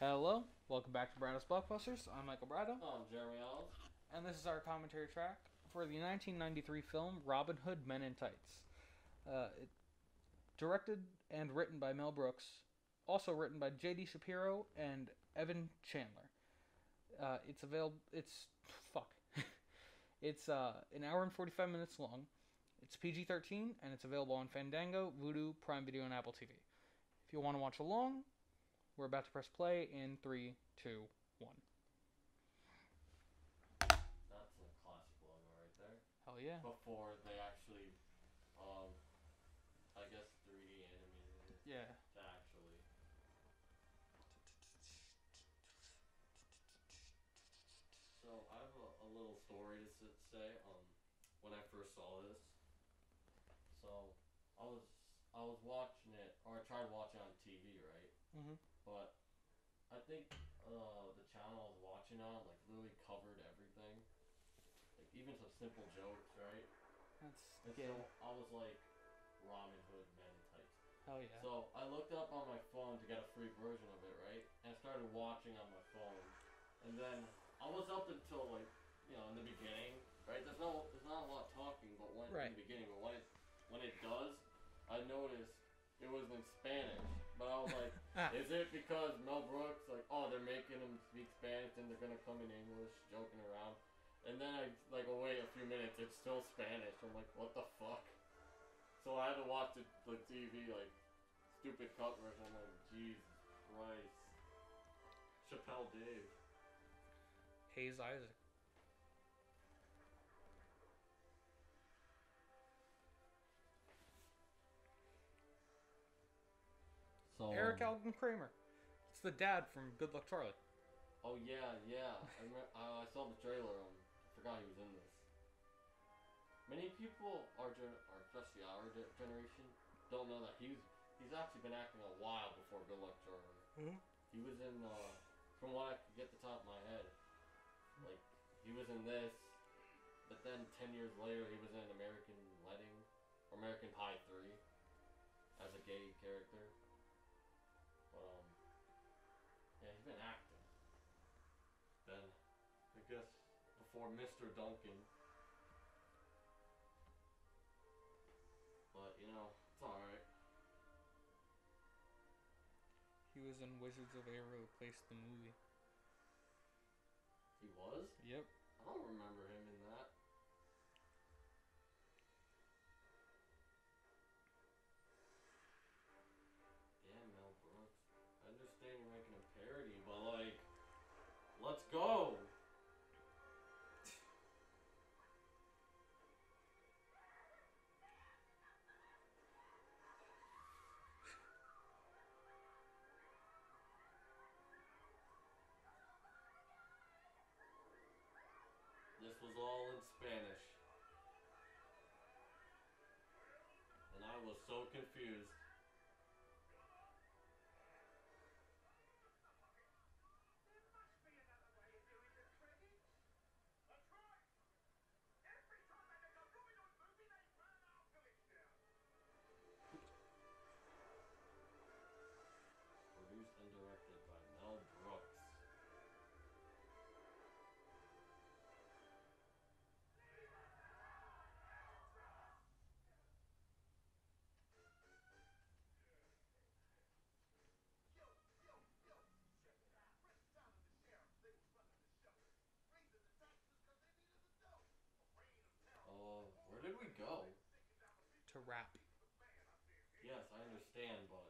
Hello, welcome back to Brado's Blockbusters. I'm Michael Brado, Oh, I'm Jeremy Ellis. and this is our commentary track for the 1993 film Robin Hood Men in Tights. Directed and written by Mel Brooks, also written by J.D. Shapiro and Evan Chandler. It's available. Fuck. It's an hour and 45 minutes long. It's PG-13 and it's available on Fandango, Vudu, Prime Video, and Apple TV. If you want to watch along, we're about to press play in 3, 2, 1. That's a classic logo right there. Hell yeah. Before they actually, I guess 3D animated it Yeah. to actually. So I have a little story to say. When I first saw this, so I was I was watching it, or I tried watching it on TV, right? Mhm. But I think the channel I was watching on like literally covered everything, like even some simple jokes, right? And Yeah. so I was like, Robin Hood Men in Tights. Hell yeah. So I looked up on my phone to get a free version of it, right? And I started watching on my phone, and then I was up until like, in the beginning, right? There's not a lot of talking, but Right. in the beginning, but when it does, I noticed it was in Spanish. But I was like, is it because Mel Brooks like, oh, they're making him speak Spanish and they're gonna come in English, joking around, and then I like, oh wait a few minutes, it's still Spanish. I'm like, what the fuck? So I had to watch the TV like stupid cut version. I'm like, Jesus Christ. Chappelle Dave. Hayes Isaac. So Eric Alden Kramer. It's the dad from Good Luck Charlie. Oh yeah, yeah. I saw the trailer. I forgot he was in this. Many people, especially our generation, don't know that he's actually been acting a while before Good Luck Charlie. Mhm. He was in, from what I could get the top of my head, like he was in this, but then 10 years later he was in American Wedding, or American Pie 3, as a gay character. But yeah, he's been acting. Then I guess before Mr. Duncan. But it's alright. He was in Wizards of Waverly Place, the movie. He was? Yep. I don't remember him in that. Yeah, Mel Brooks. I understand you're making a parody, but like, let's go! This was all in Spanish. And I was so confused. Produced and directed by Mel Brooks. Where did we go? To rap. Yes, I understand, but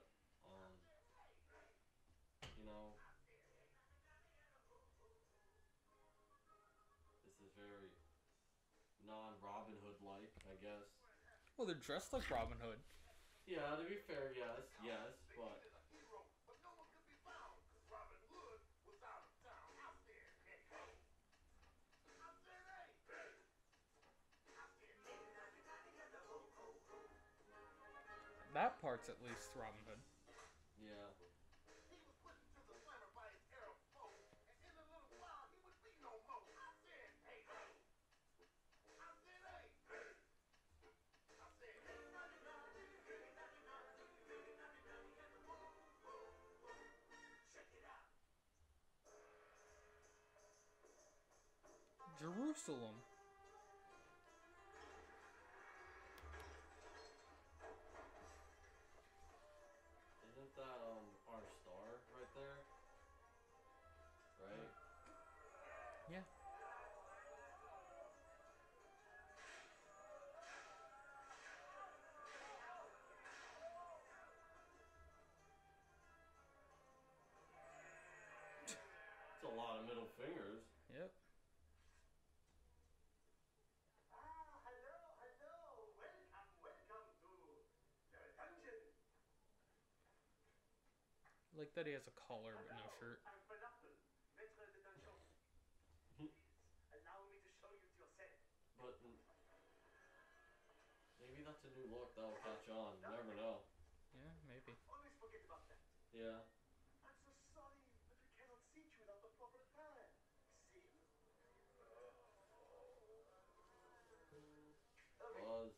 this is very non-Robin Hood like, I guess. Well, they're dressed like Robin Hood. Yeah, to be fair, yes, but That part's at least Robin Hood. yeah. Jerusalem. Isn't that our star right there? Right? Yeah. It's a lot of middle fingers. Yep. Hello. Welcome to the dungeon. Like that he has a collar but no shirt. I'm Falafel, maître de dungeon. Please, allow me to show you to your cell. But maybe that's a new look that'll catch on. You never know. Yeah, maybe. Always forget about that. Yeah. I'm so sorry, but we cannot seat you without the proper attire. See? Hurry. Buzz.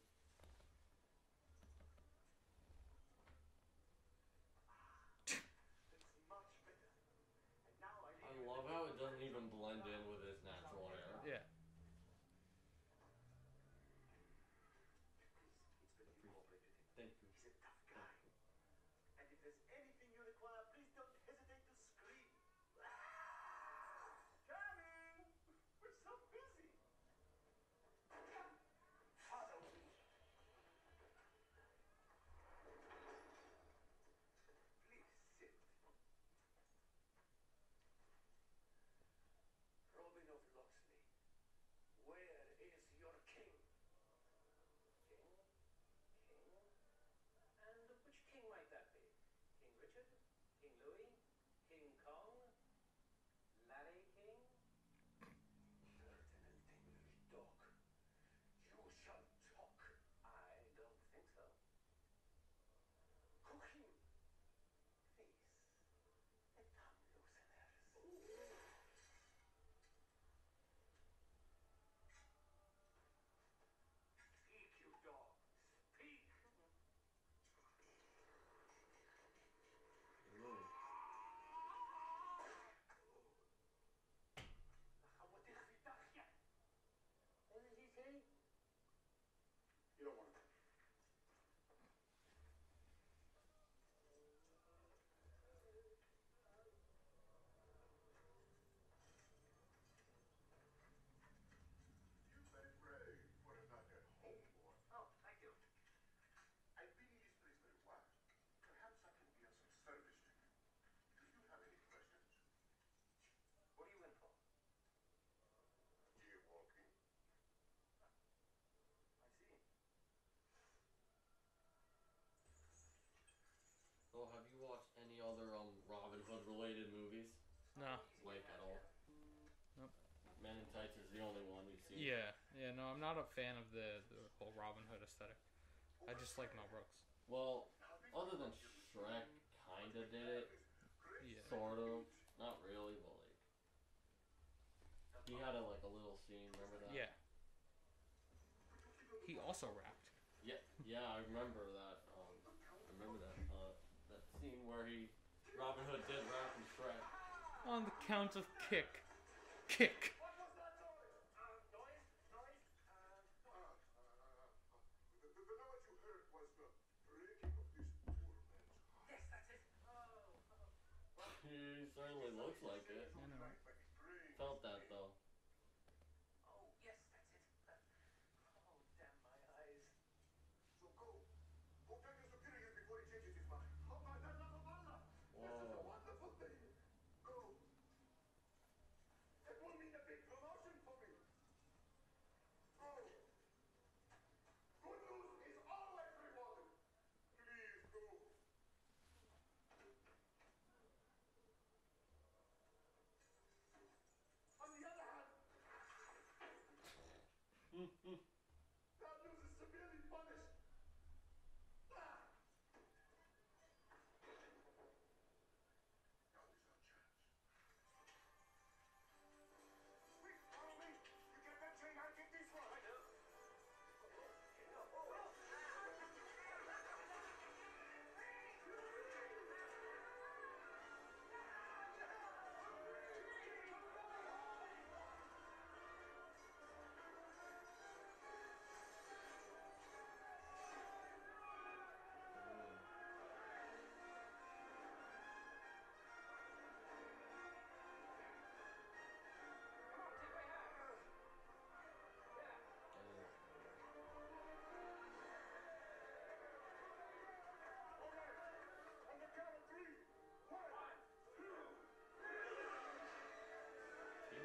That's much better. And now I I leave you love with how the it doesn't even blend in with his natural hair. Yeah. It's better you cooperate with him. Thank you. He's a tough guy. And if there's anything you require, please don't hesitate to scream. Coming! We're so busy. Follow me. Please sit. Robin of Locksley, where is your king? King? King? And which king might that be? King Richard? King Louis? King Kong? Larry King? Dirty little dog. You shall talk. I don't think so. Cook him. Please. A tongue looseners. Speak, you dog. Speak. Really? What did he say? You don't want to. You've been brave for a not at home boy. Oh, thank you. I've been in this place for a while. Perhaps I can be of some service to you. Do you have any questions? What are you in for? Deer walking. I see. So have you watched any other Robin Hood related movies? No. Like at all? Nope. Men in Tights is the only one you've seen. Yeah. Yeah, no, I'm not a fan of the whole Robin Hood aesthetic. I just like Mel Brooks. Well, other than Shrek kinda did it. Yeah. Sort of. Not really, but like he had a little scene, remember that? Yeah. He also rapped. Yeah, I remember that. That scene where Robin Hood did rap in Shrek. On the count of kick. Kick. What was that noise? Noise? The noise you heard was the breaking of this poor man's heart. Yes, that's it. He certainly looks like it. I know. Felt that though. Oh, yes, that's it. Oh, damn my eyes. So go. Go tell your superior before he changes his mind. Oh, my God, la babala. This is a Whoa. wonderful thing. Go. It will mean a big promotion for me. Go. Good news is always rewarded. Please go. On the other hand, bad news is severely punished. Ah! Now is our chance. Quick, follow me. You get that chain, I'll get this one. I do.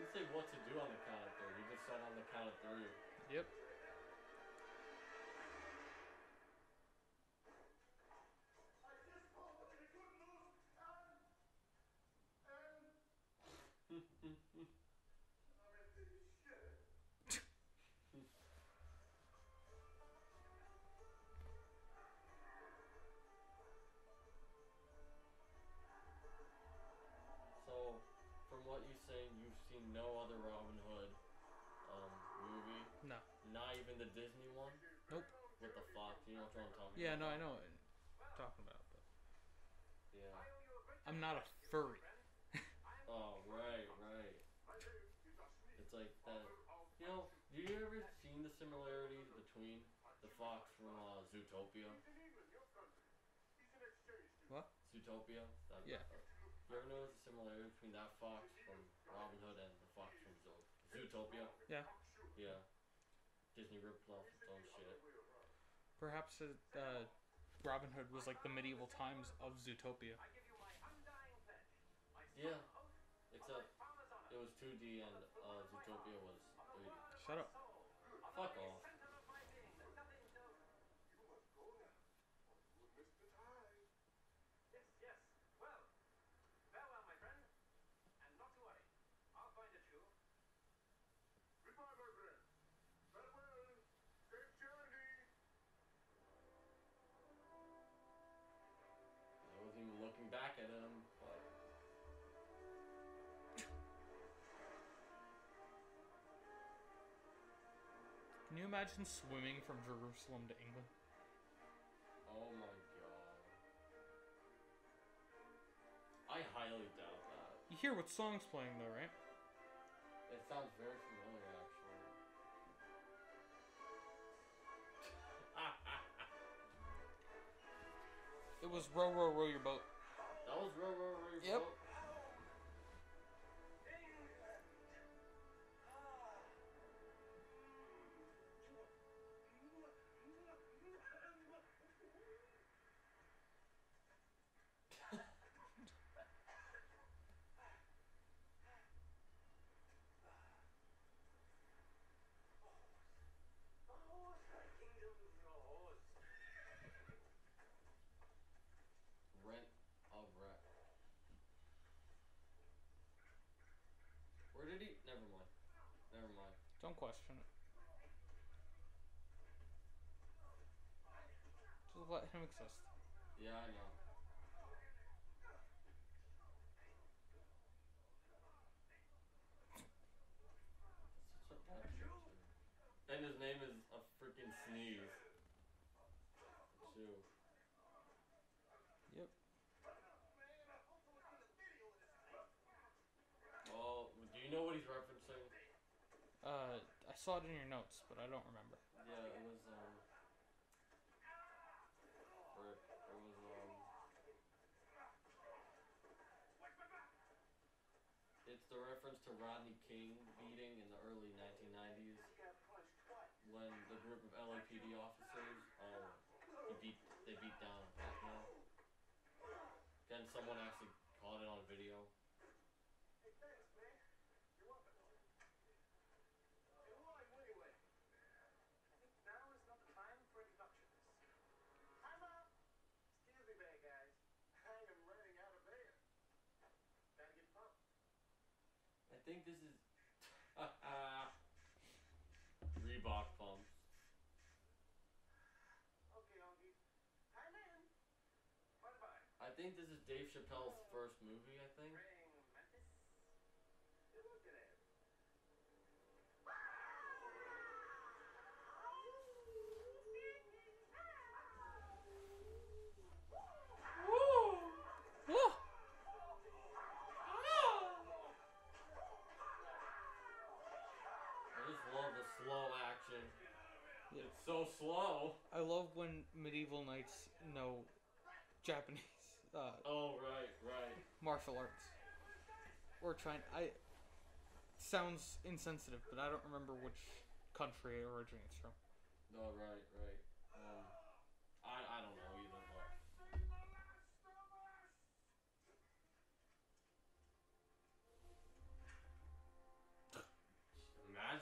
didn't say what to do on the count of three. He just said on the count of three. Yep. So, from what you're saying, you've seen no other Robin Hood movie? No. Not even the Disney one? Nope. With the fox, you know what I'm talking Yeah, about? no, I know what you're talking about, but Yeah. I'm not a furry. Oh, right. It's like that. You know, do you ever seen the similarities between the fox from Zootopia? What? Zootopia? Yeah. You ever notice the similarity between that fox from Robin Hood and the fox from Zootopia? Yeah. Yeah. Disney ripped off its own shit. Perhaps Robin Hood was like the medieval times of Zootopia. Yeah. Except it was 2D and Zootopia was 3D. Shut up. Fuck off. Yes. Well, farewell, my friend. And not to worry. I'll find a shoe. Goodbye, my friend. Farewell. Safe journey. I wasn't even looking back at him, but Can you imagine swimming from Jerusalem to England? oh my god. I highly doubt that. You hear what song's playing though, right? It sounds very familiar, actually. It was Row, Row, Row Your Boat. That was Row, Row, Row Your Yep. Boat? Rent a Wreck. Where did he? Never mind. Don't question it. Just let him exist. Yeah, I know. Such a bad picture. And his name is a freaking sneeze. Too. Yep. Oh, do you know what he's referencing? I saw it in your notes, but I don't remember. Yeah, it was frick, it was it's the reference to Rodney King beating in the early 1990s when the group of LAPD officers they beat down a black man. Then someone actually caught it on video. Hey, thanks, man. You're welcome. Hey, who are you anyway? I think now is not the time for introductions. Time up! Excuse me, bad guys. I am running out of air. Gotta get pumped. I think this is Reebok pumps. Okay, Honky. Time in. Bye-bye. I think this is Dave Chappelle's first movie, I think. Ring Memphis. Hey, look at him. Whoa! I just love the slow action. Yeah. It's so slow. I love when medieval knights know Japanese Oh, right. martial arts. Or trying. Sounds insensitive, but I don't remember which country it originates from. No, right. I don't know either, but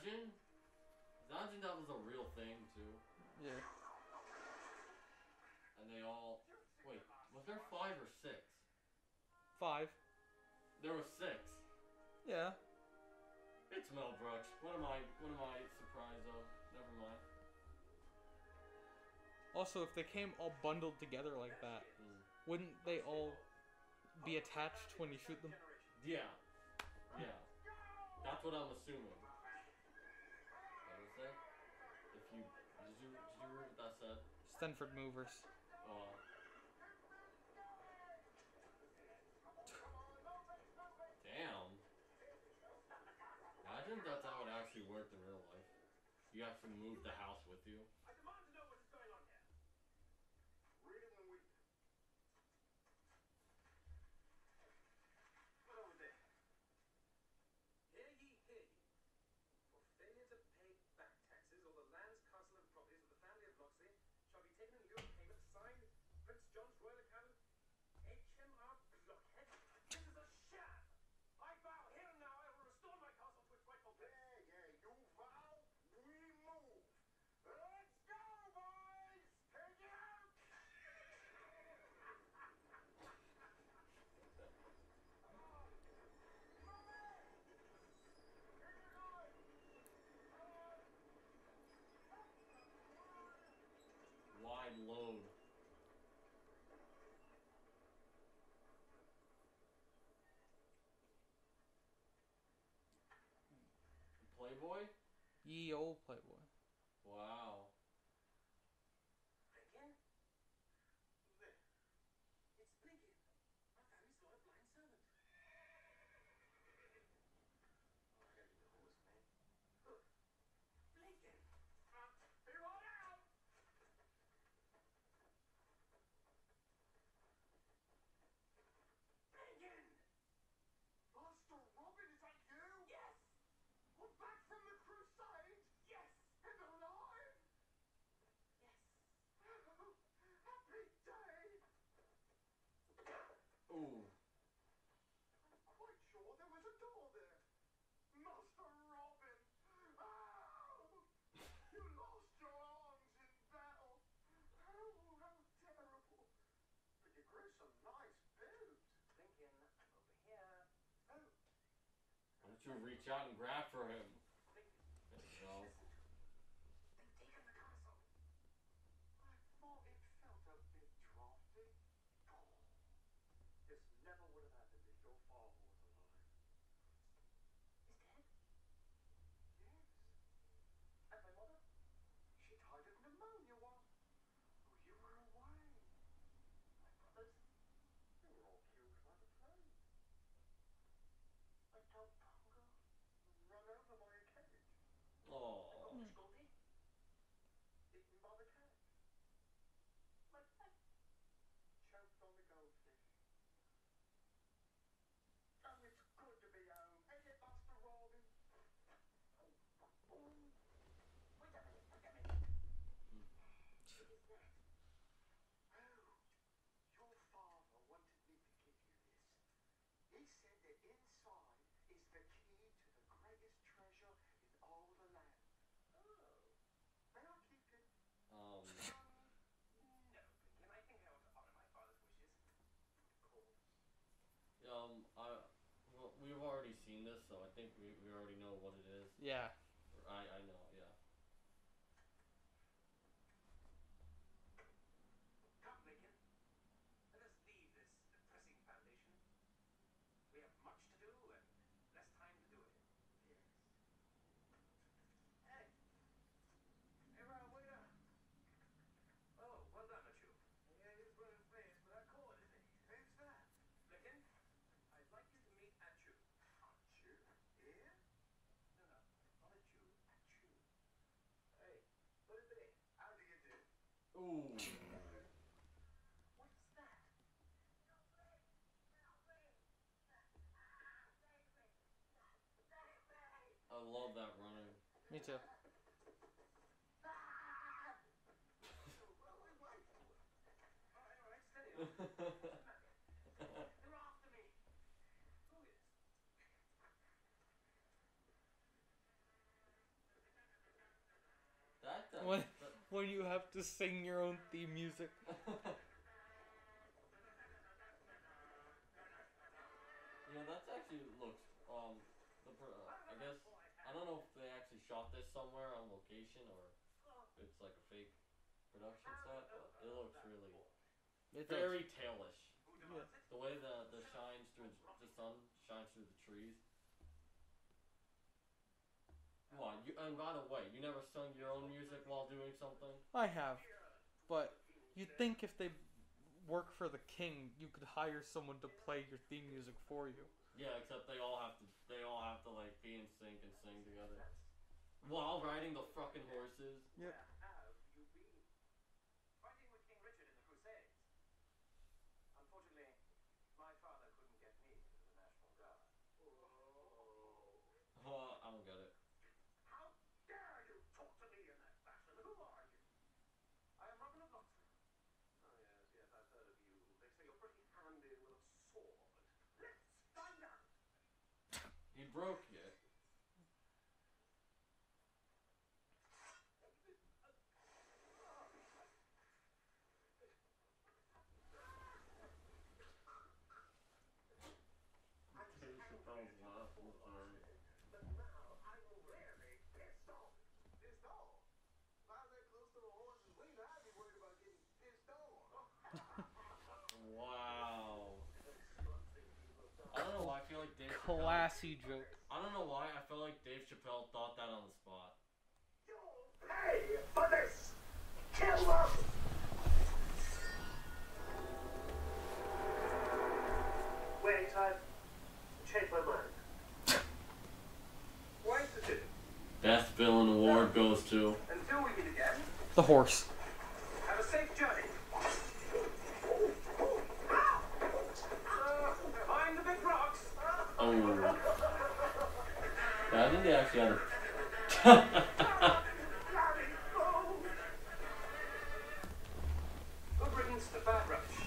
Imagine that was a real thing too. Yeah. And they all wait. Was there 5 or 6? 5. There was 6. Yeah. It's Mel Brooks. What am I surprised of? Never mind. Also, if they came all bundled together like that, wouldn't they all be attached when you shoot them? Yeah. Yeah. That's what I'm assuming. What was that? If you did you read what that said? Stanford movers. Damn. Imagine that's how it actually worked in real life. You actually move the house with you. I demand to know what is going on here. Read it and weep. What over there? Hear ye, hear ye. For failure to pay back taxes, all the lands, castle, and properties of the family of Locksley shall be taken in lieu of payment. Signed, Prince John's Royal Accountant, H.M.R. Blockhead. This is a sham. I vow here and now I will restore my castle to its rightful place. Yeah, you vow, we move. Let's go, boys! Take it out! Wide load. Playboy? Ye old Playboy. Wow. Blinken? There. It's Blinken. My family's got a blind servant. Oh, I gotta get the horse, man. Look. Blinken! Be right out! Blinken! Master Robin, is that you? Yes! We're back from the crusade? Yes! And alive? Yes! Happy day! Ooh. I'm quite sure there was a door there. Master Robin! Oh! You lost your arms in battle. Oh, how terrible. But you grew some nice boobs. Blinken, over here. Oh, Why don't you reach out and grab for him? Blinken. There you go. They've taken the castle. I thought it felt a bit drafty. This never would have happened if your father was alive. He's dead? Yes. And my mother? She died of pneumonia while you were away. My brothers? They were all killed by the plague. My dog Pongo? Run over by a carriage. My Aww. dog Scotty? Eaten by the cat. My pet? Choked on the goldfish. Oh, it's good to be home. Ain't it, Master Robin? Wait a minute, wait a minute. What is that? Oh, your father wanted me to give you this. He said that inside is the key to the greatest treasure in all the land. Oh. May I keep it? No, Blinken, I think I ought to honor my father's wishes. Cool. Well, we've already seen this, so I think we already know what it is. Yeah. I know, yeah. Come, Blinken. Let us leave this depressing foundation. We have much to do and less time to do it in. Yes. Hey. Hey, waiter. Oh, well done, Achu. Yeah, he's running fast, but I caught it. Who's that? Blinken, I'd like you to meet Achu. Achu? Here? No, not Achu. Achu. Hey, what is it? How do you do? Ooh. What's that? I love that running. Me too. All right, steady on. What's the matter? They're after me. Who is? when when you have to sing your own theme music. That's actually looks. I guess I don't know if they actually shot this somewhere on location or it's like a fake production set, but it looks really It very tailish. Yeah. The way the shines through the sun shines through the trees. What? And by the way, you never sung your own music while doing something? I have, but you'd think if they work for the king, you could hire someone to play your theme music for you. Yeah, except they all have to like be in sync and sing together while riding the fucking horses. Yep. Have you been fighting with King Richard in the Crusades? Unfortunately, my father couldn't get me into the National Guard. I don't get it. How dare you talk to me in that fashion? Who are you? I am Robin of Locksley. Oh, yes, I've heard of you. They say you're pretty handy with a sword. Let's find out. He broke it. But now I'm really pissed off. Pissed off? If I was that close to a horse's wiener, I'd be worried about getting pissed off. Wow. I don't know why I feel like Dave Chappelle. Classy joke. I don't know why I feel like Dave Chappelle thought that on the spot. You'll pay for this. Kill them. Wait, I've changed my mind. Why is it? Best villain award goes to. Until we meet again, The horse. have a safe journey. Behind the big rocks. Oh. Yeah, I think they actually had a. Good riddance to bad rubbish.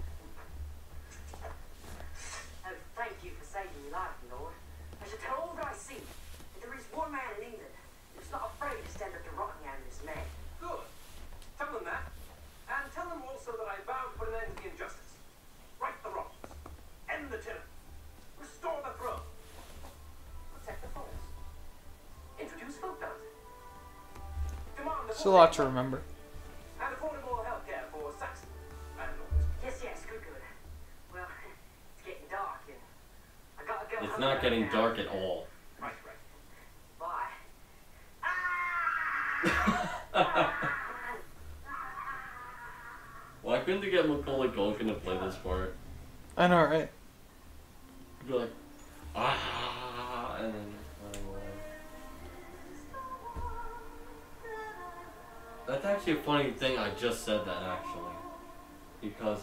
Oh, thank you for saving my life, Lord. I should tell all that I see that there is one man in England who's not afraid to stand up to Rockingham and his men. Good. Tell them that. And tell them also that I vow to put an end to the injustice. Right the wrongs. End the tyranny. Restore the throne. Protect the forest. Introduce folk dance. Demand It's a lot to remember. and affordable healthcare for Saxon landlords. Yes, good. Well, it's getting dark and I gotta go It's home not getting now. dark at all. Right. Bye. Why couldn't they get Macaulay Culkin to play this part? I know, right? He'd be like, ah, and then running away. That's actually a funny thing. I just said that actually, because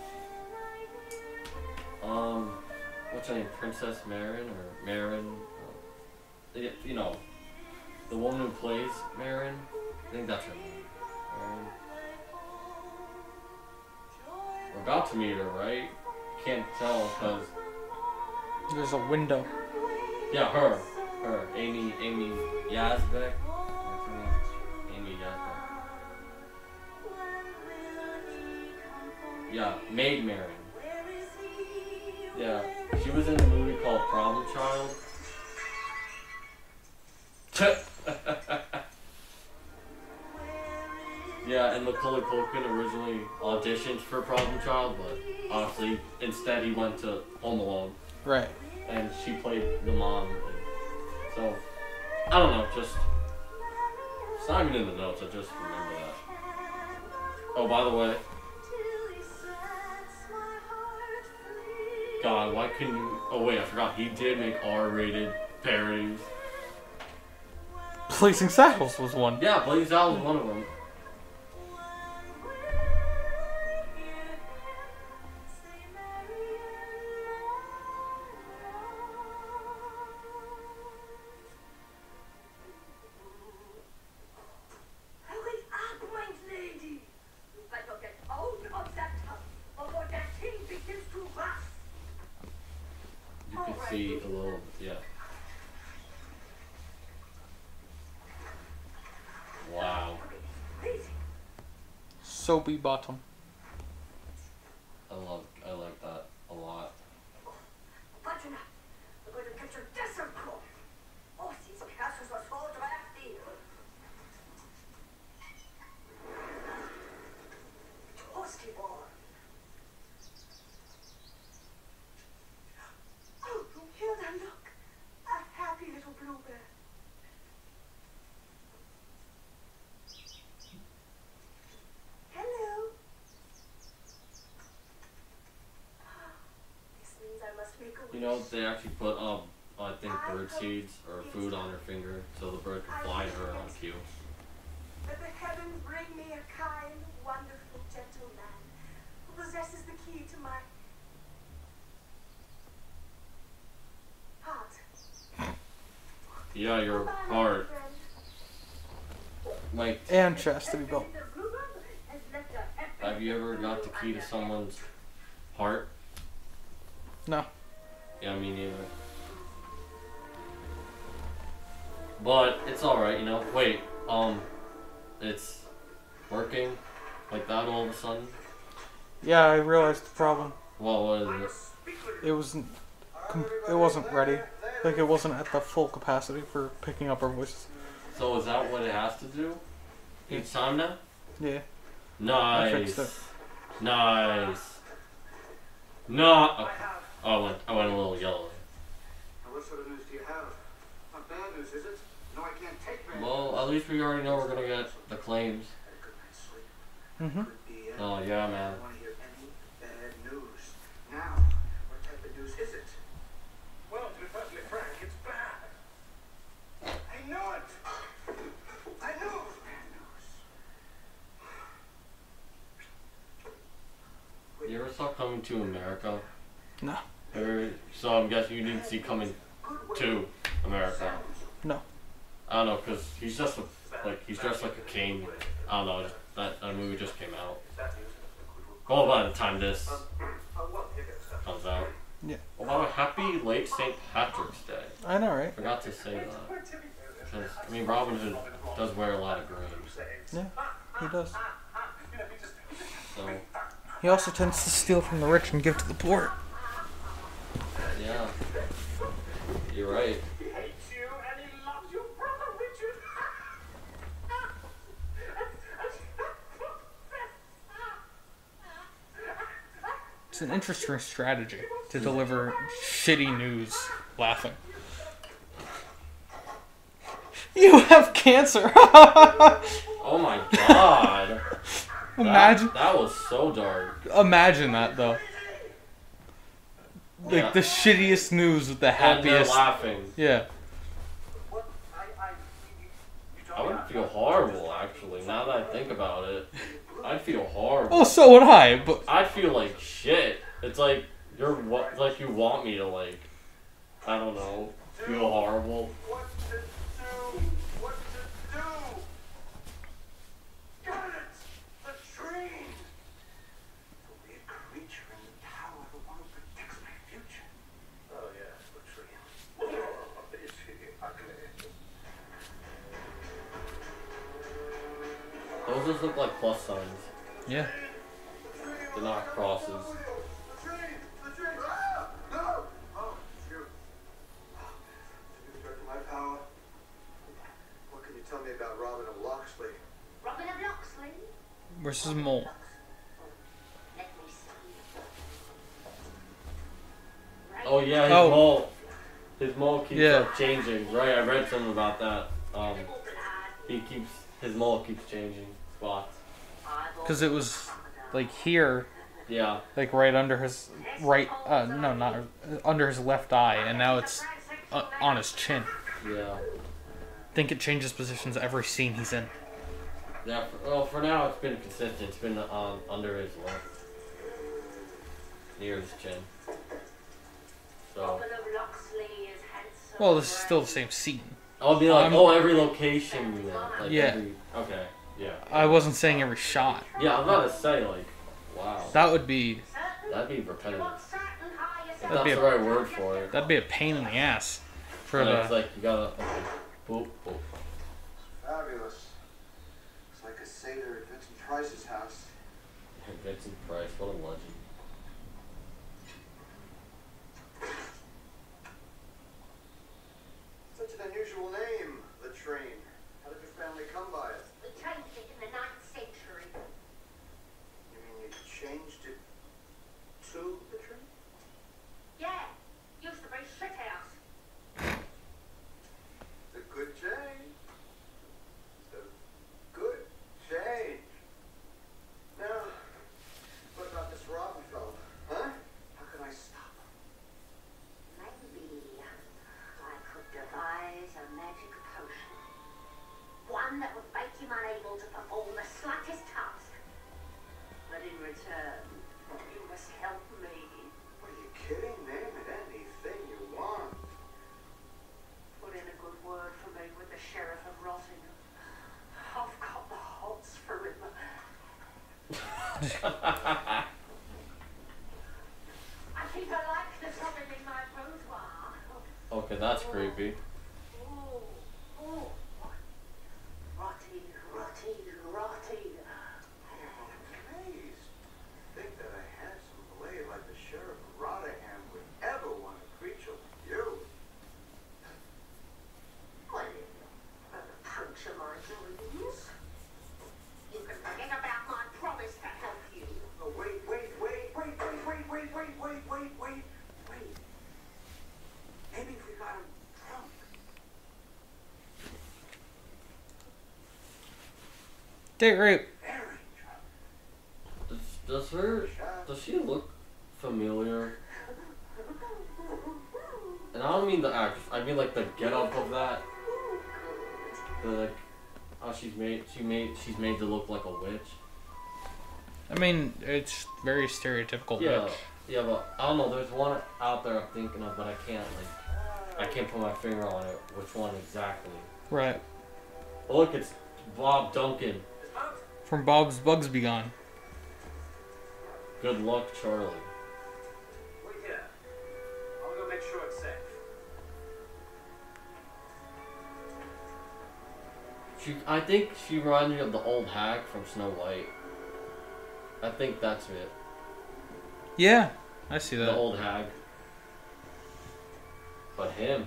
what's her name? Princess Marin or Marin? You know, the woman who plays Marin. I think that's her name. Marin. We're about to meet her, right? Can't tell because There's a window. yeah, her, Amy Yazbek. What's her name? Amy Yazbek. Yeah, Maid Marin. Yeah, she was in a movie called Problem Child. Yeah, and Macaulay Culkin originally auditioned for Problem Child, but obviously instead he went to Home Alone, Right. and she played the mom. So I don't know, just it's not even in the notes. I just remember that. Oh, by the way, God, why couldn't you? Oh wait, I forgot. He did make R-rated parodies. Blazing Saddles was one. Yeah, Blazing Saddles was one of them. Hurry up, my lady! Better get out of that tub before that thing begins to rust. You can see a little, yeah. Wow. soapy bottom. I like that a lot. Patrona, we're going to capture Desert Claw. Oh, these castles are so drafty. Toasty boy. Oh, Hilda, look. A happy little bluebird. Hello. This means I must make a wish. You know, they actually put I think bird seeds or food on her finger so the bird could fly her on cue. That the heavens bring me a kind, wonderful, gentle man who possesses the key to my heart. Yeah, your Goodbye, heart. my friend. Like, And chastity belt. The bluebird has left a happy have you ever got the key to someone's heart? No. Yeah, me neither. But it's alright, you know. Wait, it's working like that all of a sudden? Yeah, I realized the problem. What was it? It wasn't ready. Like it wasn't at the full capacity for picking up our voices. So is that what it has to do? Each time now? Yeah. Nice. fixed it. Nice. No. Oh, I went a little yellow. Now, what sort of news do you have? Not bad news, is it? No, I can't take bad Well, news. at least we already know we're gonna get the claims. Had a good night's sleep. Mhm. Could be, Oh yeah, I man. don't want to hear any bad news. Now, what type of news is it? Well, to be perfectly frank, it's bad. I knew it! I knew it was bad news. You ever saw Coming to America? No. So I'm guessing you didn't see Coming to America. No. I don't know, cause he's just he's dressed like a king. I don't know. That movie just came out. Well, by the time this comes out. Yeah. Well, by the way, happy late St. Patrick's Day. I know, right? Forgot to say that. Because I mean, Robin Hood does wear a lot of green. He does. So He also tends to steal from the rich and give to the poor. yeah, you're right. He hates you and he loves your brother, Richard. It's an interesting strategy to deliver shitty news laughing. You have cancer! Oh my god. Imagine, That was so dark. imagine that though. Like Yeah. the shittiest news with the And they're happiest. laughing. Yeah. I would feel horrible, actually. Now that I think about it, I'd feel horrible. Oh, so would I, but I feel like shit. It's like like you want me to I don't know, feel horrible. What to do? What to do? Got it! The dream! The weird creature in the tower, the one who protects my future. Oh, yes, the dream. Oh, is he ugly? Those just look like plus signs. yeah. They're not crosses. The dream! The dream! Ah! No! Oh, it's you. It's a new threat to my power. What can you tell me about Robin of Locksley? Robin of Locksley? Versus Mole. Let me see. Oh yeah, his mole keeps Yeah. changing. Right, I read something about that. His mole keeps changing spots. Because it was like here, Yeah. like right under his right, no, not under his left eye, and now it's on his chin. Yeah. I think it changes positions every scene he's in. Yeah. For now it's been consistent. It's been under his left, near his chin. So Robin of Locksley is handsome. Well, this is still the same scene. I'll be like, every location you meant. Like Yeah. Okay. Yeah. I wasn't saying every shot. Yeah, I'm about to say wow. That would be, That'd be repetitive. If That'd that's be the a- right word for it. that'd be a pain in the ass. For And it's the, like you gotta boop boop. Fabulous. It's like a Seder at Vincent Price's house. Vincent Price, what a legend. Such an unusual name, the train. How did your family come by it? We changed it in the 9th century. You mean you changed it to the train? Yeah, used to be shit house. It's a good change. It's a good change. Now, what about this Robin fellow? Huh? How can I stop him? Maybe I could devise a magic potion. One that would make him unable to perform the slightest task. But in return, you must help me. What are you kidding? Name it anything you want. Put in a good word for me with the Sheriff of Rottingham. I've got the hots for him. I keep a likeness of him in my boudoir. Okay, that's creepy. Ooh, ooh. Rotting, rotting, rotting. Please. Think that a handsome blade like the Sheriff of Rottingham would ever want a creature like you. Well, puncture my dreams. You can forget about my promise to help you. Oh, wait. Maybe if we got him drunk. Date rape. Very drunk. Does she look familiar? And I don't mean the act, I mean like the get up of that. The like how she's made to look like a witch. I mean, it's very stereotypical. Yeah, Bitch. yeah, but I don't know. There's one out there I'm thinking of, but I can't put my finger on it. Which one exactly? Right. Oh, look, it's Bob Duncan. From Bob's Bugs Be Gone. Good luck, Charlie. Wait here. I'll go make sure it's safe. I think she reminds me of the old hag from Snow White. I think that's it. Yeah, I see The that. old hag. But him.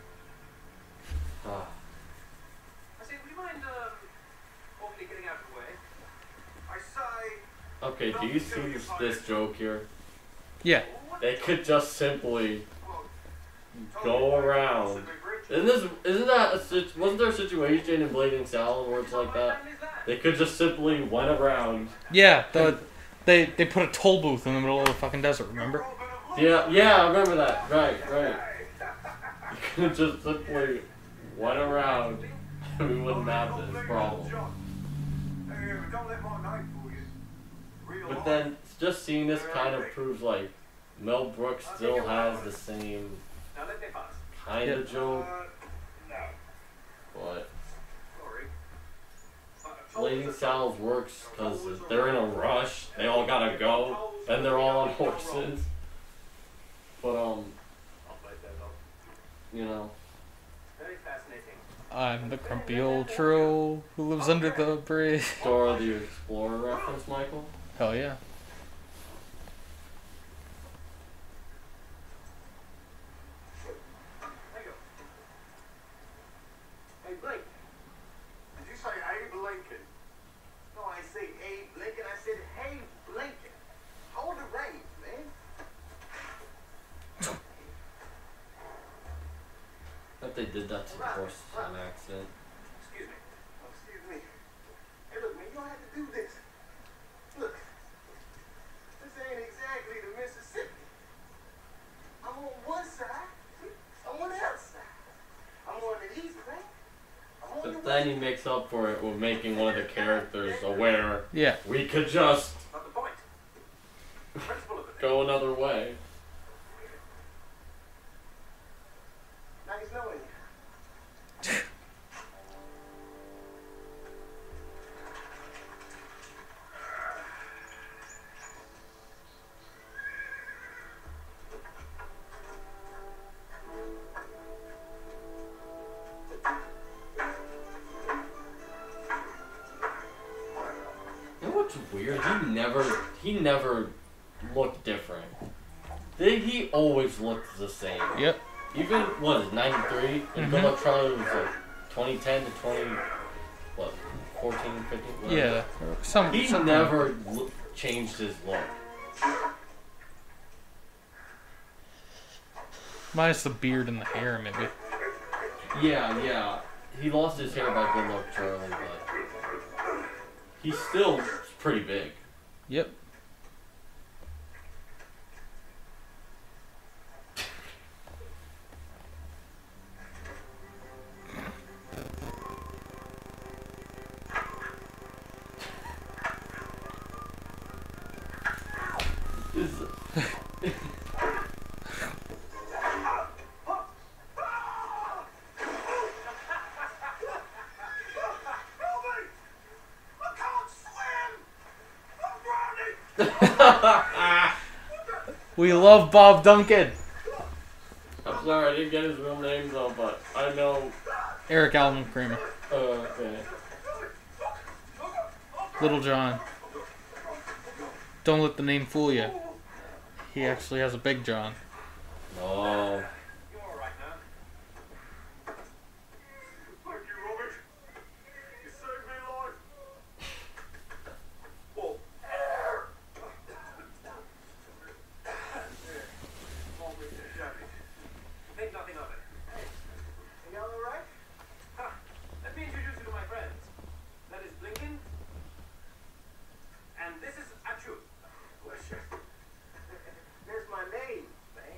Ah. I say, would you mind, awfully getting out of the way? I sigh. Okay, do you see this joke here? Yeah. They could just simply go around. Wasn't there a situation in Blazing Saddles where it's like that? They could just simply went around. Yeah, they put a toll booth in the middle of the fucking desert, remember? Yeah, I remember that. Right. You could just simply went around and we wouldn't have this problem. Don't let my night fool you. Real But hard. then, just seeing this kind of proves, like, Mel Brooks still has the same Now let me pass. kind of joke, No. but Sorry. Blazing Saddles works because they're in a rush, they all gotta go, and they're all on horses. But, I'll play that up. you know, Very fascinating. I'm the grumpy old troll who lives under the bridge. Dora the Explorer reference, Michael? Hell yeah. There you go. Hey, Blake. Did you say Abe Lincoln? No, I say Abe Lincoln. I said, hey, Lincoln. Hold the reins, man. I bet they did that to the horse on accident. Excuse me. Oh, excuse me. Hey, look, man, you don't have to do this. Look, this ain't exactly the Mississippi. I'm on one side. I'm on the other side. I'm on the east bank. I'm on But the then west. he makes up for it with making one of the characters aware Yeah. we could just Not the point. The principle of the thing. go another way. Nice knowing you. You know what's weird? weird? He never looked different. He always looked the same. Yep. Even, what is 93? And Good Luck Charlie was like 2010 to 14, 15? Whatever. Yeah. He never changed his look. Minus the beard and the hair, maybe. Yeah. He lost his hair by Good Luck Charlie, but he's still pretty big. Yep. We love Bob Duncan. I'm sorry, I didn't get his real name though, but I know. Eric Alvin Kramer. Okay. Little John. Don't let the name fool you. He actually has a big John. Oh. You're all right now. Thank you, Robert. You saved me life. Whoa. Think nothing of it. Hey, are y'all all right? Huh. Let me introduce you to my friends. That is Blinken. And this is Achu. Bless you. There's my name, man.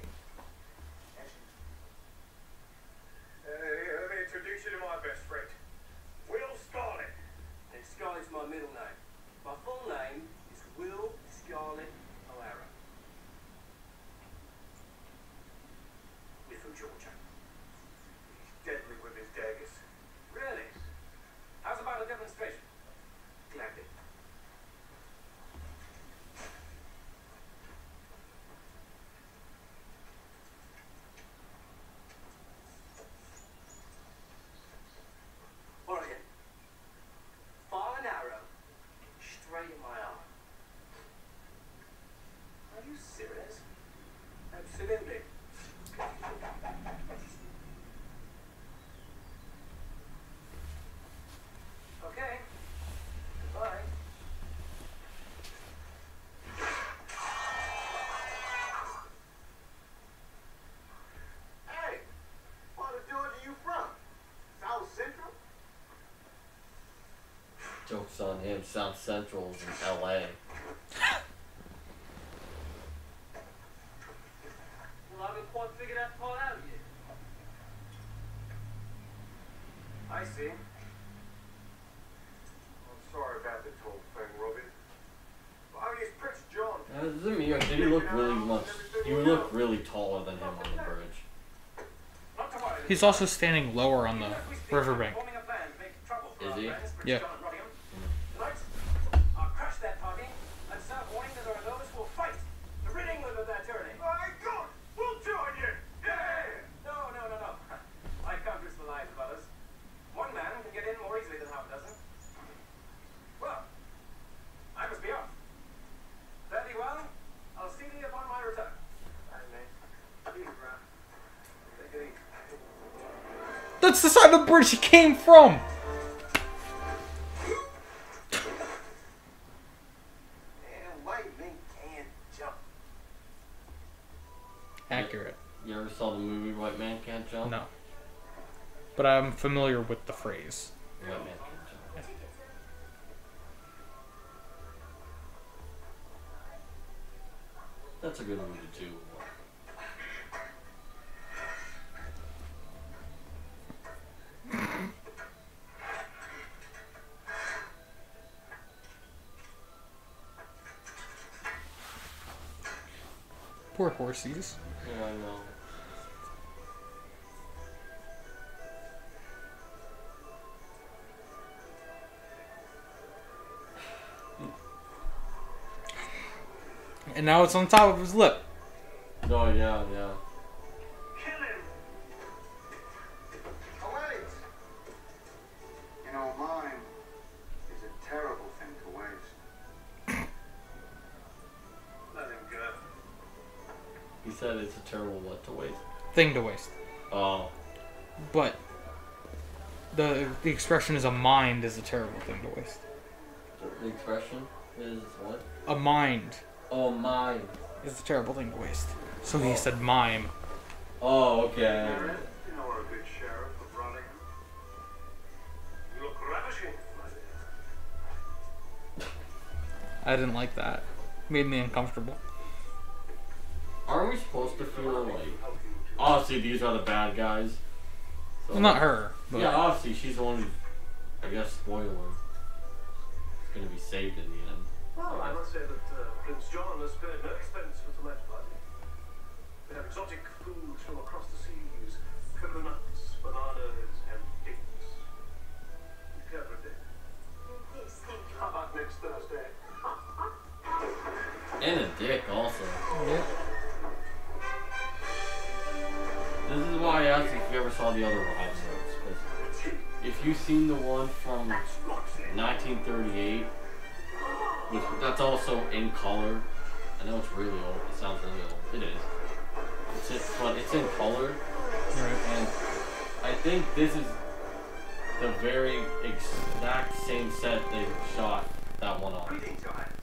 Let me introduce you to my best friend, Will Scarlet. And Scarlet's my middle name. My full name is Will Scarlet O'Hara. We're from Georgia. He's deadly with his daggers. Really? How's about a demonstration? Gladly. All right, then. Fire an arrow straight in my arm. Are you serious? Absolutely. Okay. Goodbye. Hey, what Georgia are you from? South Central? Joke's on him. South Central's in LA. Well, I haven't quite figured that part out yet. I see. I'm sorry about this whole thing, Robbie. Well, I mean, it's Prince John. Did he look really much? You look really taller than him on the bridge. Not to worry. He's also standing lower on the riverbank. Forming a plan to make trouble for Is our he? friends, Prince Yeah. John and Rottingham. Tonight, I'll crush that party and start warning that there are those who will fight to rid England of their tyranny. My God, we'll join you. Yeah. No. I can't risk the lives of others. One man can get in more easily than half a dozen. Well, I must be off. Very well. I'll see thee upon my return. Bye, mate. See you, bro. Take it easy. That's the side of the bridge he came from! And white men can't jump. Accurate. You ever saw the movie White Man Can't Jump? No. But I'm familiar with the phrase. White Man Can't Jump. That's a good movie too. Poor horsies. Yeah, I know. And now it's on top of his lip. Oh yeah. Kill him. Oh, wait. You know, mine is a terrible thing to waste. said it's a terrible what to waste. Thing to waste. Oh. But the expression is a mind is a terrible thing to waste. The expression is what? A mind Oh, mine. is a terrible thing to waste. So he said mime. Oh, okay. Garrett, you know our good sheriff of Rottingham. You look ravishing, my dear. I didn't like that. Made me uncomfortable. Aren't we supposed to feel like... Obviously, these are the bad guys. So, Well, not her, but Yeah, obviously, she's the one who, I guess, spoiler. Is going to be saved in the end. Well, I must say that Prince John has spared no expense for tonight's party. We have exotic foods from across the seas, coconuts, bananas, and dates. Clever day. Yes, thank you. How about next Thursday? And a dick, also. yeah. This is why I asked if you ever saw the other episodes. Because if you've seen the one from 1938, that's also in color. I know it's really old. It sounds really old. It is. But it's in color. Right. And I think this is the very exact same set they shot that one on. Greetings, your highness.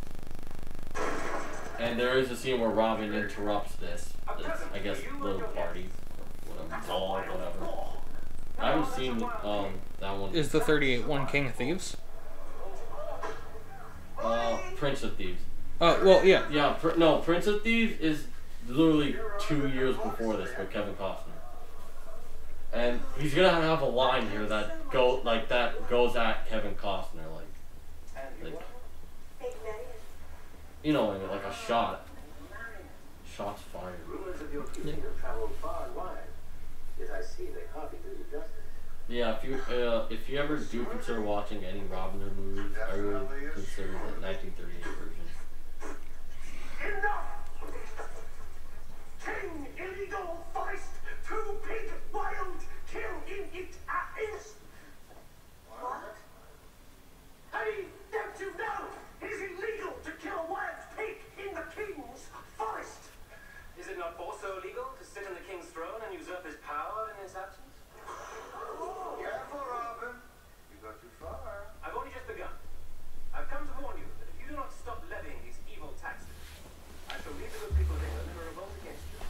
And there is a scene where Robin interrupts this I guess, little party. Whatever. Ball, whatever. I haven't seen that one. Is the 38 one King of Thieves? Prince of Thieves. Well, yeah. Yeah, no, Prince of Thieves is literally 2 years before this with Kevin Costner. And he's gonna have a line here that goes at Kevin Costner, like you know, like a shot. Shots fired. Rumors of your teaching have traveled far and wide. As I see, they hardly do you justice. Yeah, if you ever do consider watching any Robin Hood movies, I would consider the 1938 version. Enough! King illegal feist, two pig wild, kill in it a inst. What? Hey, don't you know? It is illegal to kill a wild pig in the king's forest. Is it not also illegal to sit on the king's throne and usurp his power in his absence? Careful, Robin. You got too far. I've only just begun. I've come to warn you that if you do not stop levying these evil taxes, I shall lead the good people of England in a revolt against you.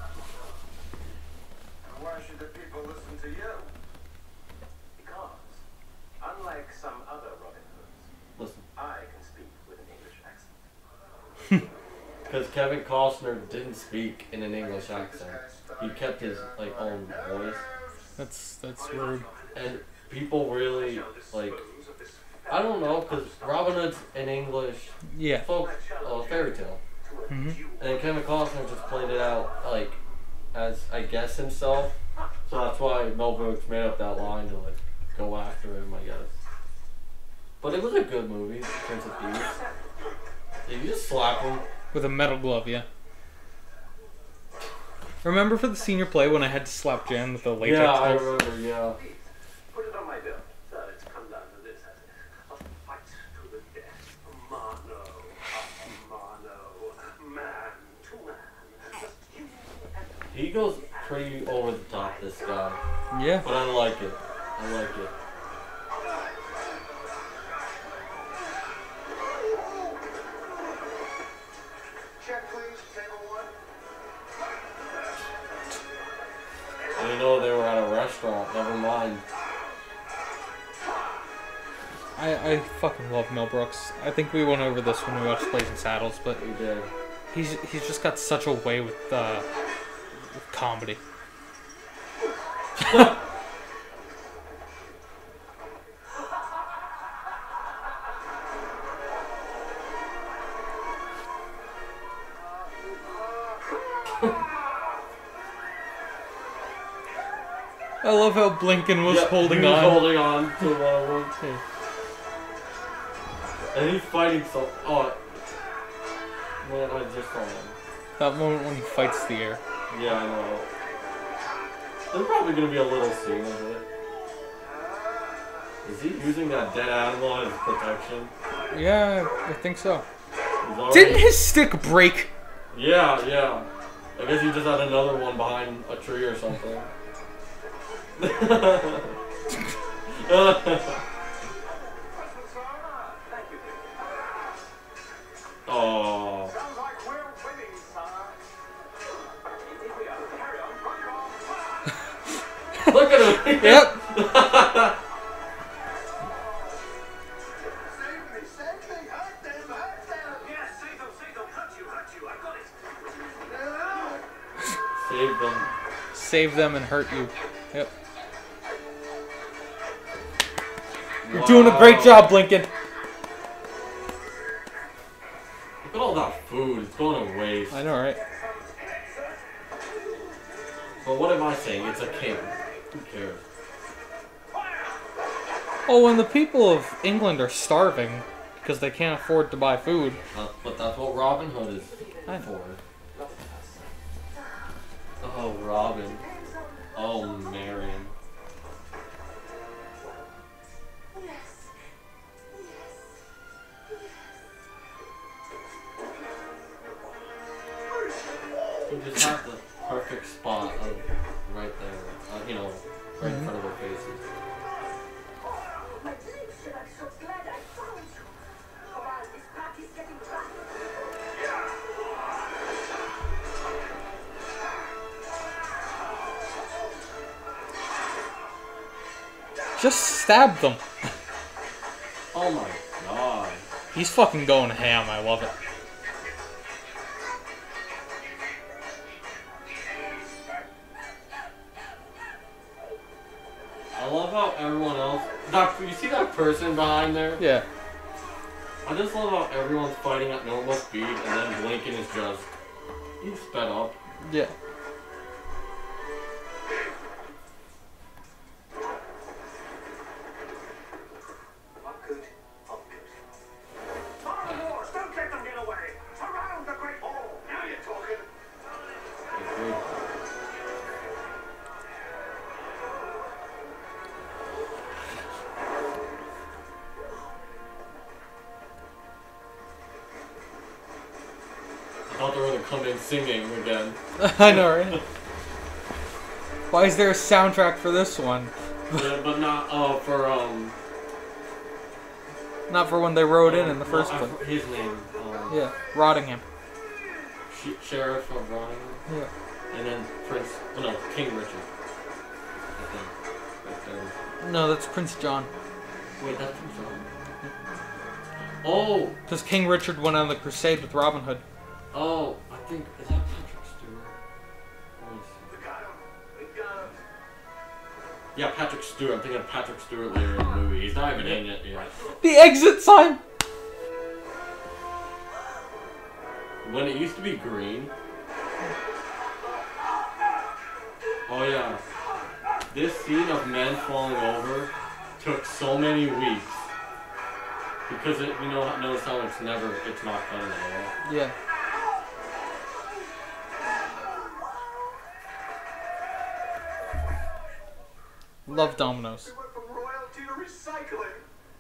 And why should the people listen to you? Because, unlike some other Robin Hoods, Listen, I can speak with an English accent. because Kevin Costner didn't speak in an English accent. He kept his own voice, That's rude. and people really I don't know, because Robin Hood's an English Yeah. folk fairy tale. hmm And Kevin Costner just played it out, as, I guess, himself. So that's why Mel Brooks made up that line to, go after him, I guess. But it was a good movie, Prince of Thieves. Did you just slap him? With a metal glove, yeah. Remember for the senior play when I had to slap Jan with the latex Yeah, I glove? remember, yeah. Put it on my bill. So it's come down to this, has it? A fight to the death. Mano a mano. Man to man. Just you and He goes pretty over the top, this guy. Yeah. But I like it. I like it. check, please. Table one. And you know they were at a restaurant, never mind. I fucking love Mel Brooks. I think we went over this when we watched Blazing Saddles, but We did. he's just got such a way with comedy. I love how Blinken was Yeah, holding he was on. holding on to one of them. And he's fighting so. Oh. Man, I just saw him. That moment when he fights the air. Yeah, I know. There's probably gonna be a little scene of it. Is he using that dead animal as protection? Yeah, I think so. He's already- Didn't his stick break? Yeah, yeah. I guess he just had another one behind a tree or something. Oh. Sounds like we're winning, sir. Indeed we are. Carry on, run along. Look at him. Yep. Save me, hurt them, hurt them. Yes, save them, hurt you, I got it. Save them. Save them and hurt you. Yep. You're Wow. doing a great job, Blinken. Look at all that food. It's going to waste. I know, right? But what am I saying? It's a king. Who cares? Oh, and the people of England are starving because they can't afford to buy food. But that's what Robin Hood is I know. for. Oh, Robin. Oh, Marion. You just have the perfect spot of right there, you know, right in front of their faces. My lips, I'm so glad I found you. Come on, this party's getting rough. Just stab them. Oh my god. He's fucking going ham. I love it. I love how everyone else. You see that person behind there? Yeah. I just love how everyone's fighting at normal speed and then Blinken is just. He's sped up. Yeah. Up good, up good. Fire the doors, don't let them get away. Around the Great Hall. Now you're talking. I thought they were gonna come in singing again. I know, right? Why is there a soundtrack for this one? Yeah, but not for Not for when they rode in the first I place. His name. Yeah, Rottingham. Sheriff of Rottingham. Yeah. And then Prince. Oh no, King Richard. I think. Right there. No, that's Prince John. Wait, that's Prince John. Oh, Because King Richard went on the crusade with Robin Hood. oh, I think is that Patrick Stewart? Let me see. We got him. We got him. Yeah, Patrick Stewart. I'm thinking of Patrick Stewart later in the movie. He's not even in it yet. The exit sign! When it used to be green. Oh yeah. This scene of men falling over took so many weeks. Because it, notice how it's not done at all. Yeah. Love Domino's. We went from royalty to recycling.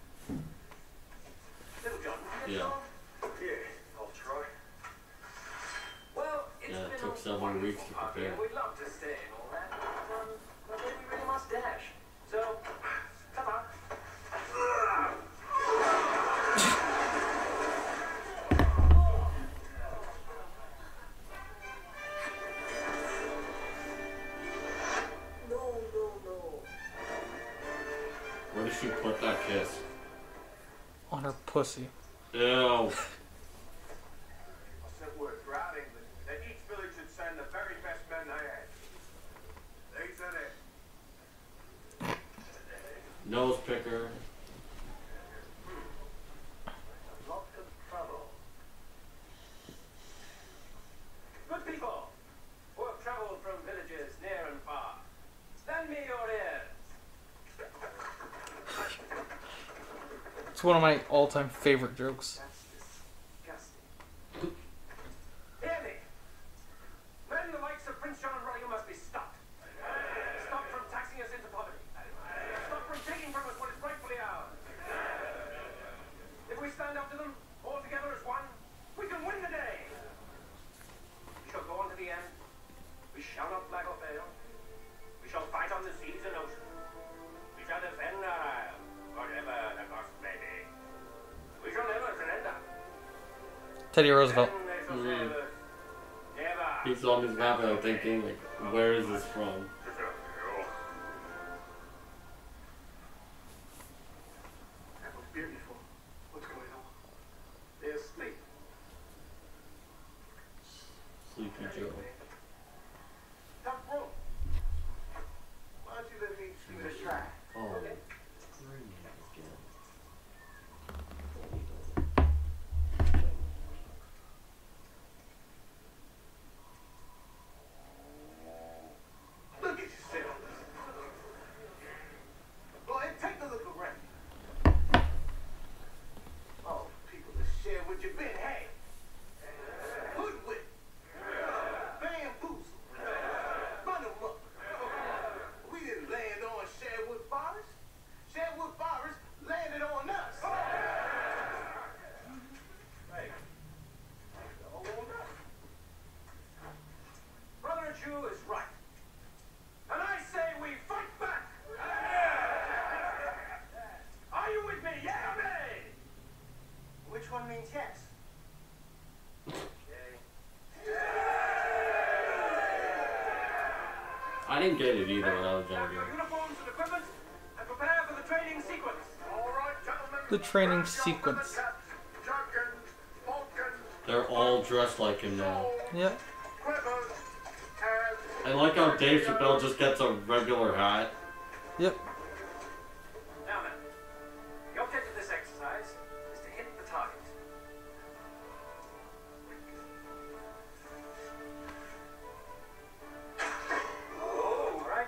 Little John, Yeah. Yeah, I'll try. Well, it's Yeah, it been took a several wonderful weeks to party, prepare. and we'd love to stay and all that, but then we really must dash. So, ta-ta. No, no, no. Where did she put that kiss? On her pussy. Ew. I sent word throughout England that each village should send the very best men they had. These are it. Nose picker. A lot of trouble. Good people who have traveled from villages near and far, lend me your ears. It's one of my all-time favorite jokes. That's disgusting. Hear me. Men the likes of Prince John of Rottingham must be stopped. Stopped from taxing us into poverty. Stopped from taking from us what is rightfully ours. If we stand up to them, all together as one, we can win the day. We shall go on to the end, Teddy Roosevelt. He's on his map and I'm thinking, like, where is this from? That was beautiful. What's going on? They're asleep. Sleepy Joe. Tough room. Why don't you let me give it a try? Oh. Okay? Look at yourself. Boy, take a look around. Oh, people that share what you've been had. Hoodwink. Bamboozle. Run 'em up. We didn't land on Sherwood Forest. Sherwood Forest landed on us. Hey, hold on up. Brother Jew is right. And I say we fight back. Are you with me? Yeah, or nay? Which one means yes? I didn't get it either when I was Have younger. your uniforms and equipment and prepare for the training sequence. All right, gentlemen. The training Grab your sequence. leather caps, jerkins, falcons, They're all dressed like him now. Yeah. quivers, and I like how Dave Chappelle just gets a regular hat. Yep. Now then, the object of this exercise is to hit the target. All right.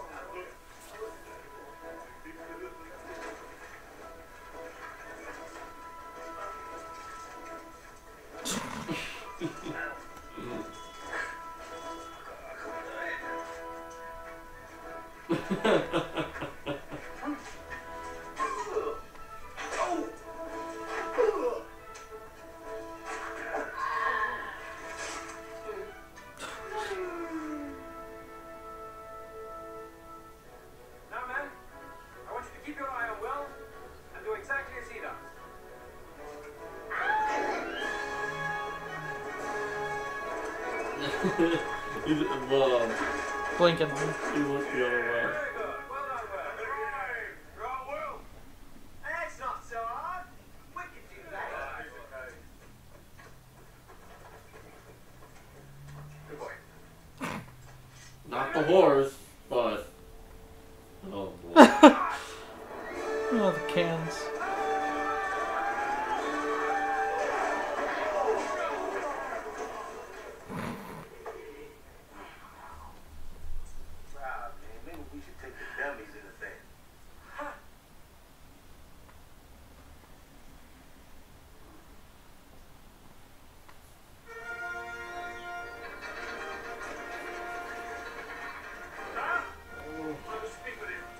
Now, man, I want you to keep your eye on Will and do exactly as he does. He's, Blinking. he looked the other way. Very good. Well done, Will. Draw Will. That's not so hard. We can do that. Good boy. Not the horse, but. Oh boy. Oh, the cans. Wow, man. Maybe we should take the dummies in the thing. Let me speak with you.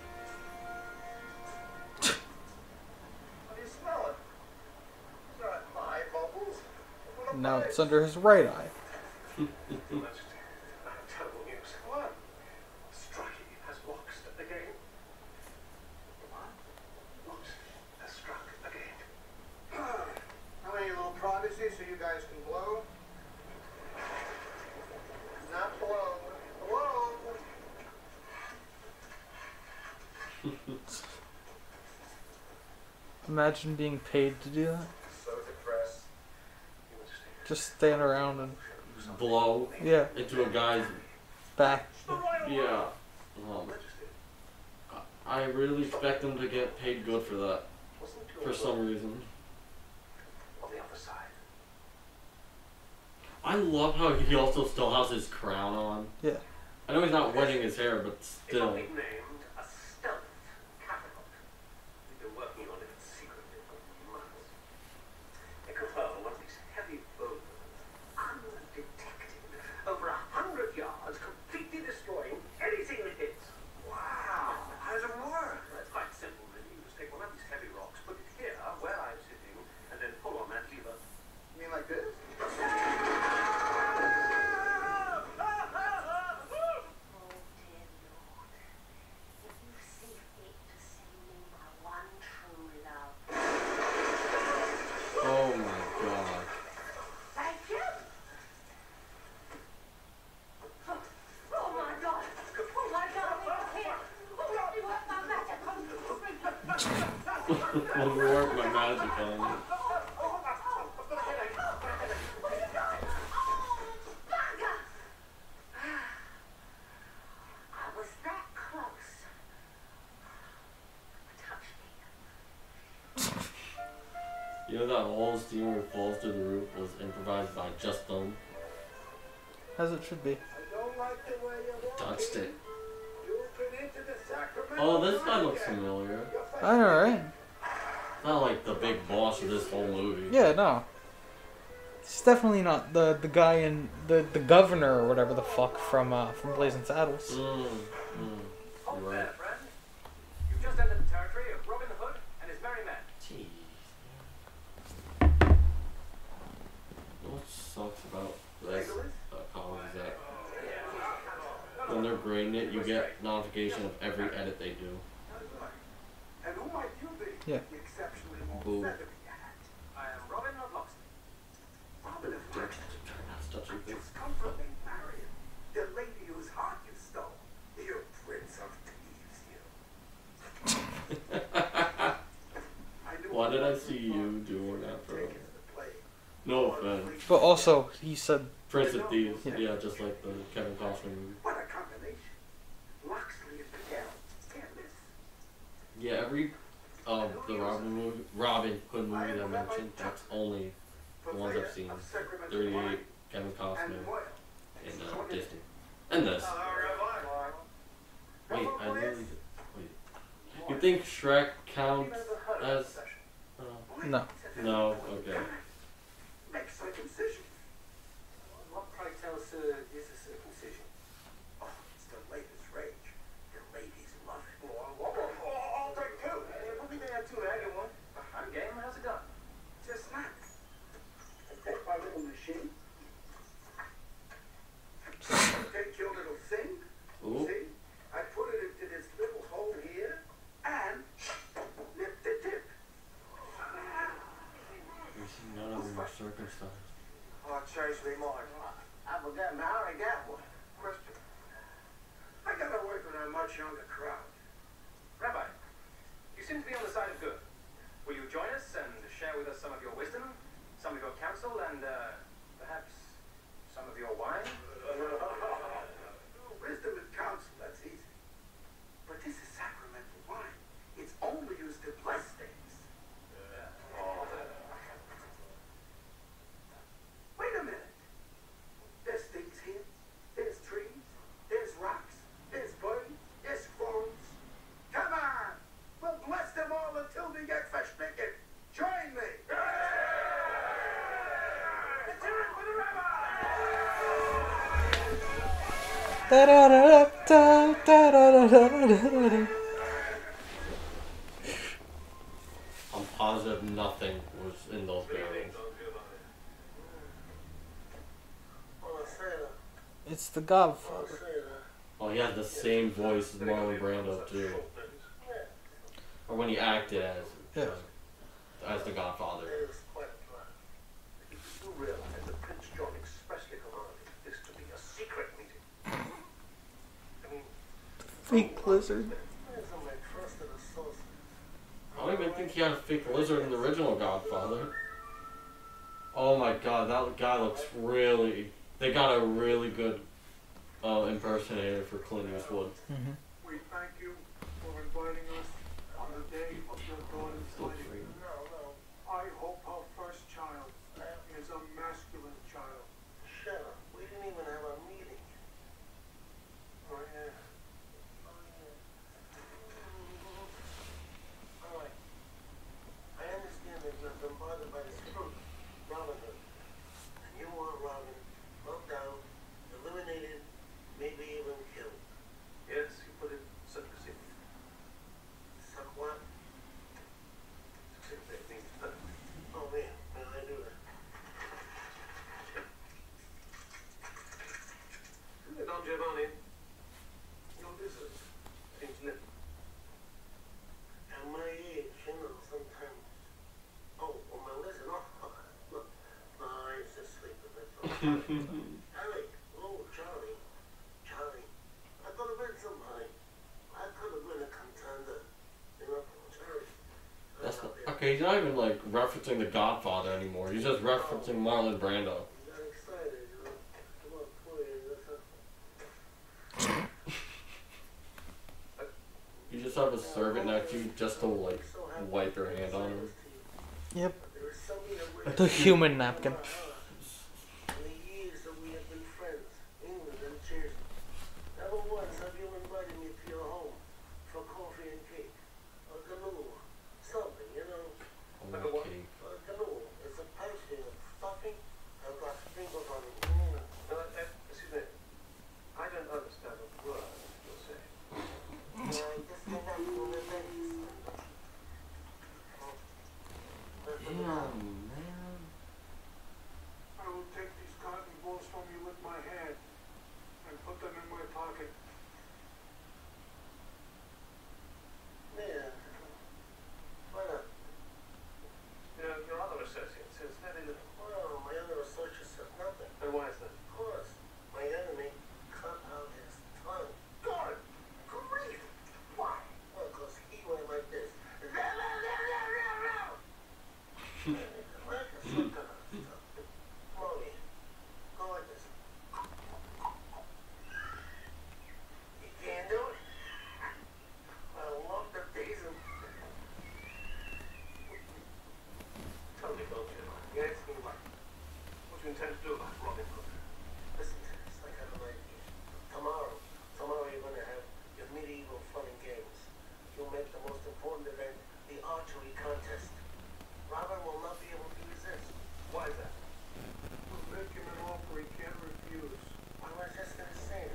What do you smell it? It's not my bubbles. Now it's under his right eye. Majesty, I have terrible news. What? Strachey has waxed again. What? Wax has struck again. How many little privacy so you guys can blow? Not blow. Blow. Imagine being paid to do that. So depressed. Your Majesty. Just stand around and Blow yeah, into a guy's. back. Yeah. Majesty. I really expect him to get paid good for that. Wasn't your For some reason. on the other side? I love how he also still has his crown on. Yeah. I know he's not wetting his hair, but It still. will be named a stealth catapult. We've been working on it secretly for months. It could hurl one of these heavy boulders undetected over 100 yards, completely destroying anything it hits. Wow! How does it work? Well, it's quite simple, really. You just take one of these heavy rocks, put it here, where I'm sitting, and then pull on that lever. You mean like this? Let me work my magic on you. I was that close. Touch me. You know that whole scene where he falls through the roof was improvised by Just Them? As it should be. I don't like the way you're Touched it. You've been into the Sacramento. Oh, this guy looks familiar. I know, right? Not like the big boss of this whole movie. Yeah, no. It's definitely not the guy in the governor or whatever the fuck from Blazing Saddles. You're right. friend. You've just entered the territory of Robin Hood and his merry men. Jeez. What sucks about this college is that when they're grading it, you get notification of every edit they do. And who might you be? Yeah. The exceptionally more Boo. feathery hat. I am Robin of Locksley. Robin of Locksley. That's touching thing. Just come from me, Marion. The lady whose heart you stole. You prince of thieves, you. I knew Why did I you see you doing that, bro? taken to the play. No offense. But also, he said, Prince of Thieves. Yeah. Yeah, just like the Kevin Costner movie. What a combination. Locksley and Miguel. Can't miss. Yeah, every the Robin Hood movie that I mentioned, that's only the ones I've seen. 38, Kevin Costner, and Disney. And this. Wait, I really wait. You think Shrek counts as? no. No. Okay. Make circumcision. What, pray tell, sir, is a circumcision? Oh, it's the latest rage. The ladies love it. I'll take two. Put me there too, I get one. I'm game. How's it done? Just that. I take my little machine. Take your little thing. Ooh. See? I put it into this little hole here and nip the tip. You see, none of them are circumcised. Oh, change me mind. I forgot now. I got one. Question. I gotta work with a much younger crowd. Rabbi, you seem to be on the side of good. Will you join us and share with us some of your wisdom, some of your counsel, and perhaps some of your wine? Wisdom and counsel, that's easy. But this is sacramental wine. It's only used to bless things. Wait a minute. There's things here. There's trees. There's rocks. There's birds. There's forms. Come on. We'll bless them all until we get versticken. Join me. Let's hear it for the rabbi. Da-da-da-da-da-da-da-da-da. I'm positive nothing was in those barrels. It's the Godfather. Oh, he has the same voice as Marlon Brando too. Or when he acted as the Godfather. You realize that Prince John expressly commanded this to be a secret meeting. I mean, Fake lizard. I don't even think he had a fake lizard in the original Godfather. Oh my god, that guy looks really... They got a really good impersonator for Clint Eastwood. Mm-hmm. we thank you for inviting us on the day of your daughter's Still wedding. free. I hope her first child is a masculine child. Shut up. We didn't even have a meeting. Oh, yeah. All right. I understand that you've been bothered by this fruit, Robin Hood. And you want Robin, hunt down, eliminated, maybe even killed. Yes, you put Okay, he's not even like referencing The Godfather anymore. He's just referencing Marlon Brando. He got excited, you know. Come on, please. You just have a servant next to you just to like wipe your hand on him. Yep. There is something that we're The human napkin. in the years that we have been friends, England and Jersey. Never once have you invited me to your home for coffee and cake. Or canoe. Something, you know. Okay. Canoe. It's a pastry of stuffing and got sprinkles on it. Excuse me. I don't understand a word you're saying. Yeah, just came back from the Venice. Damn, man. I will take these cotton balls from you with my hand and put them in my pocket. Yeah. Why not? Your other associate says very little. Well, my other associate says nothing. And why is that? Of course, my enemy cut out his tongue. God! Grief! Why? Well, because he went like this. Molly, go like this. You can't do it. I love to tease him. Tell me, don't you? Yes, me what? What do you intend to do about Robin Hood? Listen to this, I got an idea. Tomorrow you're gonna have your medieval fun and games. You'll make the most important event, the archery contest. Robin will not be able to resist. Why is that? We'll make him an offer he can't refuse. I was just gonna say that.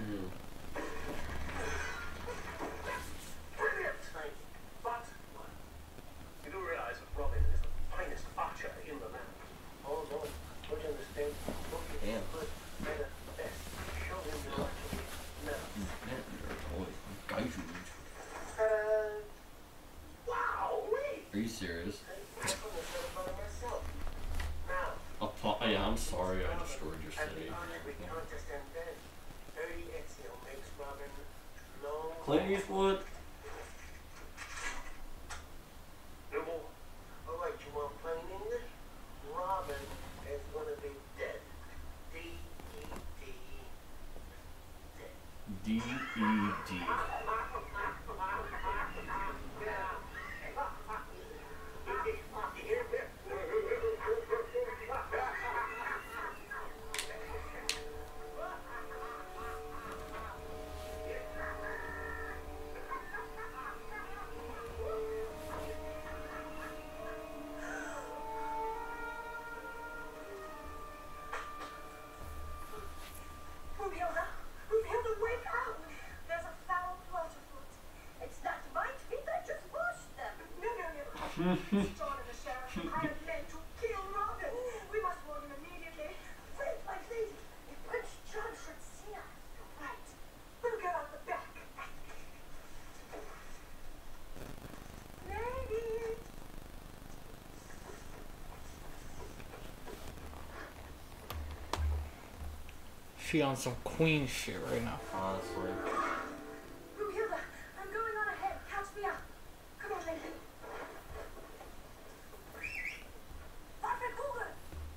Brilliant! Thank you. But, you do realize that Robin is the finest archer in the land. Oh no, don't you understand? Don't get Damn. good, better, best. Show him your archery now. Wow-wee! Are you serious? I'm gonna set about it myself. Now, Yeah, I'm sorry I destroyed your at the city. archery contest and then, Harry Ezio makes Robin no Clint Eastwood? No more. All right, you want plain English? Robin is gonna be dead. D-E-D. Dead. D-E-D. Brunhilde, wake up! There's a foul plot afoot. It's not my feet, I just washed them. No. John and the sheriff hired men to kill Robin. We must warn him immediately. Wait, my lady. If Prince John should see us, right. We'll get out the back. Lady! She on some queen shit right now. Honestly. Brunhilde, I'm going on ahead. Catch me up. Come on, lady. Waffenkuchen!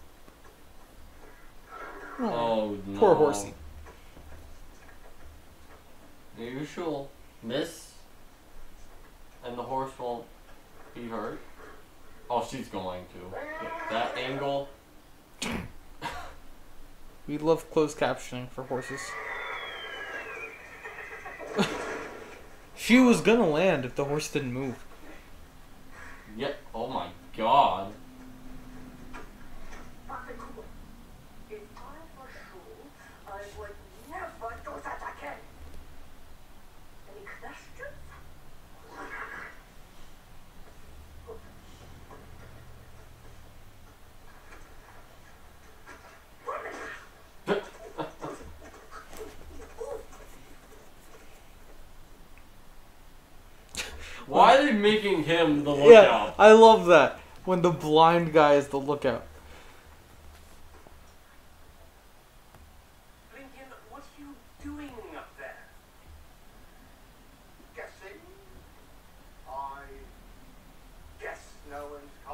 Oh no. Poor horsey. The usual miss. And the horse won't be hurt. Oh, she's going to. That angle. We love closed captioning for horses. She was gonna land if the horse didn't move. Yep. Oh my god. Waffenkuchen. If I were you, I would never do that again. Any questions? Why are they making him the Yeah, lookout? I love that. When the blind guy is the lookout. Lincoln, what are you doing up there? Guessing? I guess no one's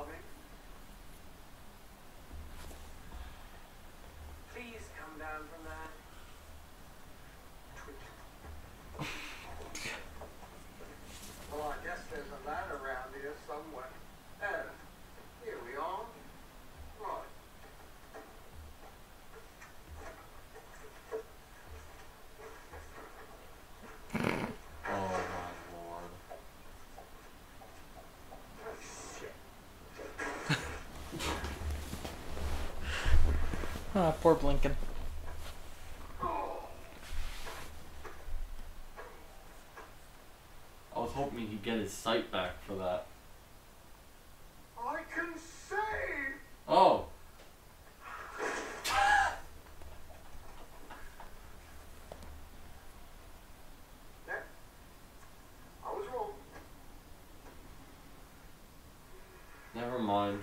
Ah, poor Blinken. I was hoping he'd get his sight back for that. I can save! Oh. Yeah. I was wrong. Never mind.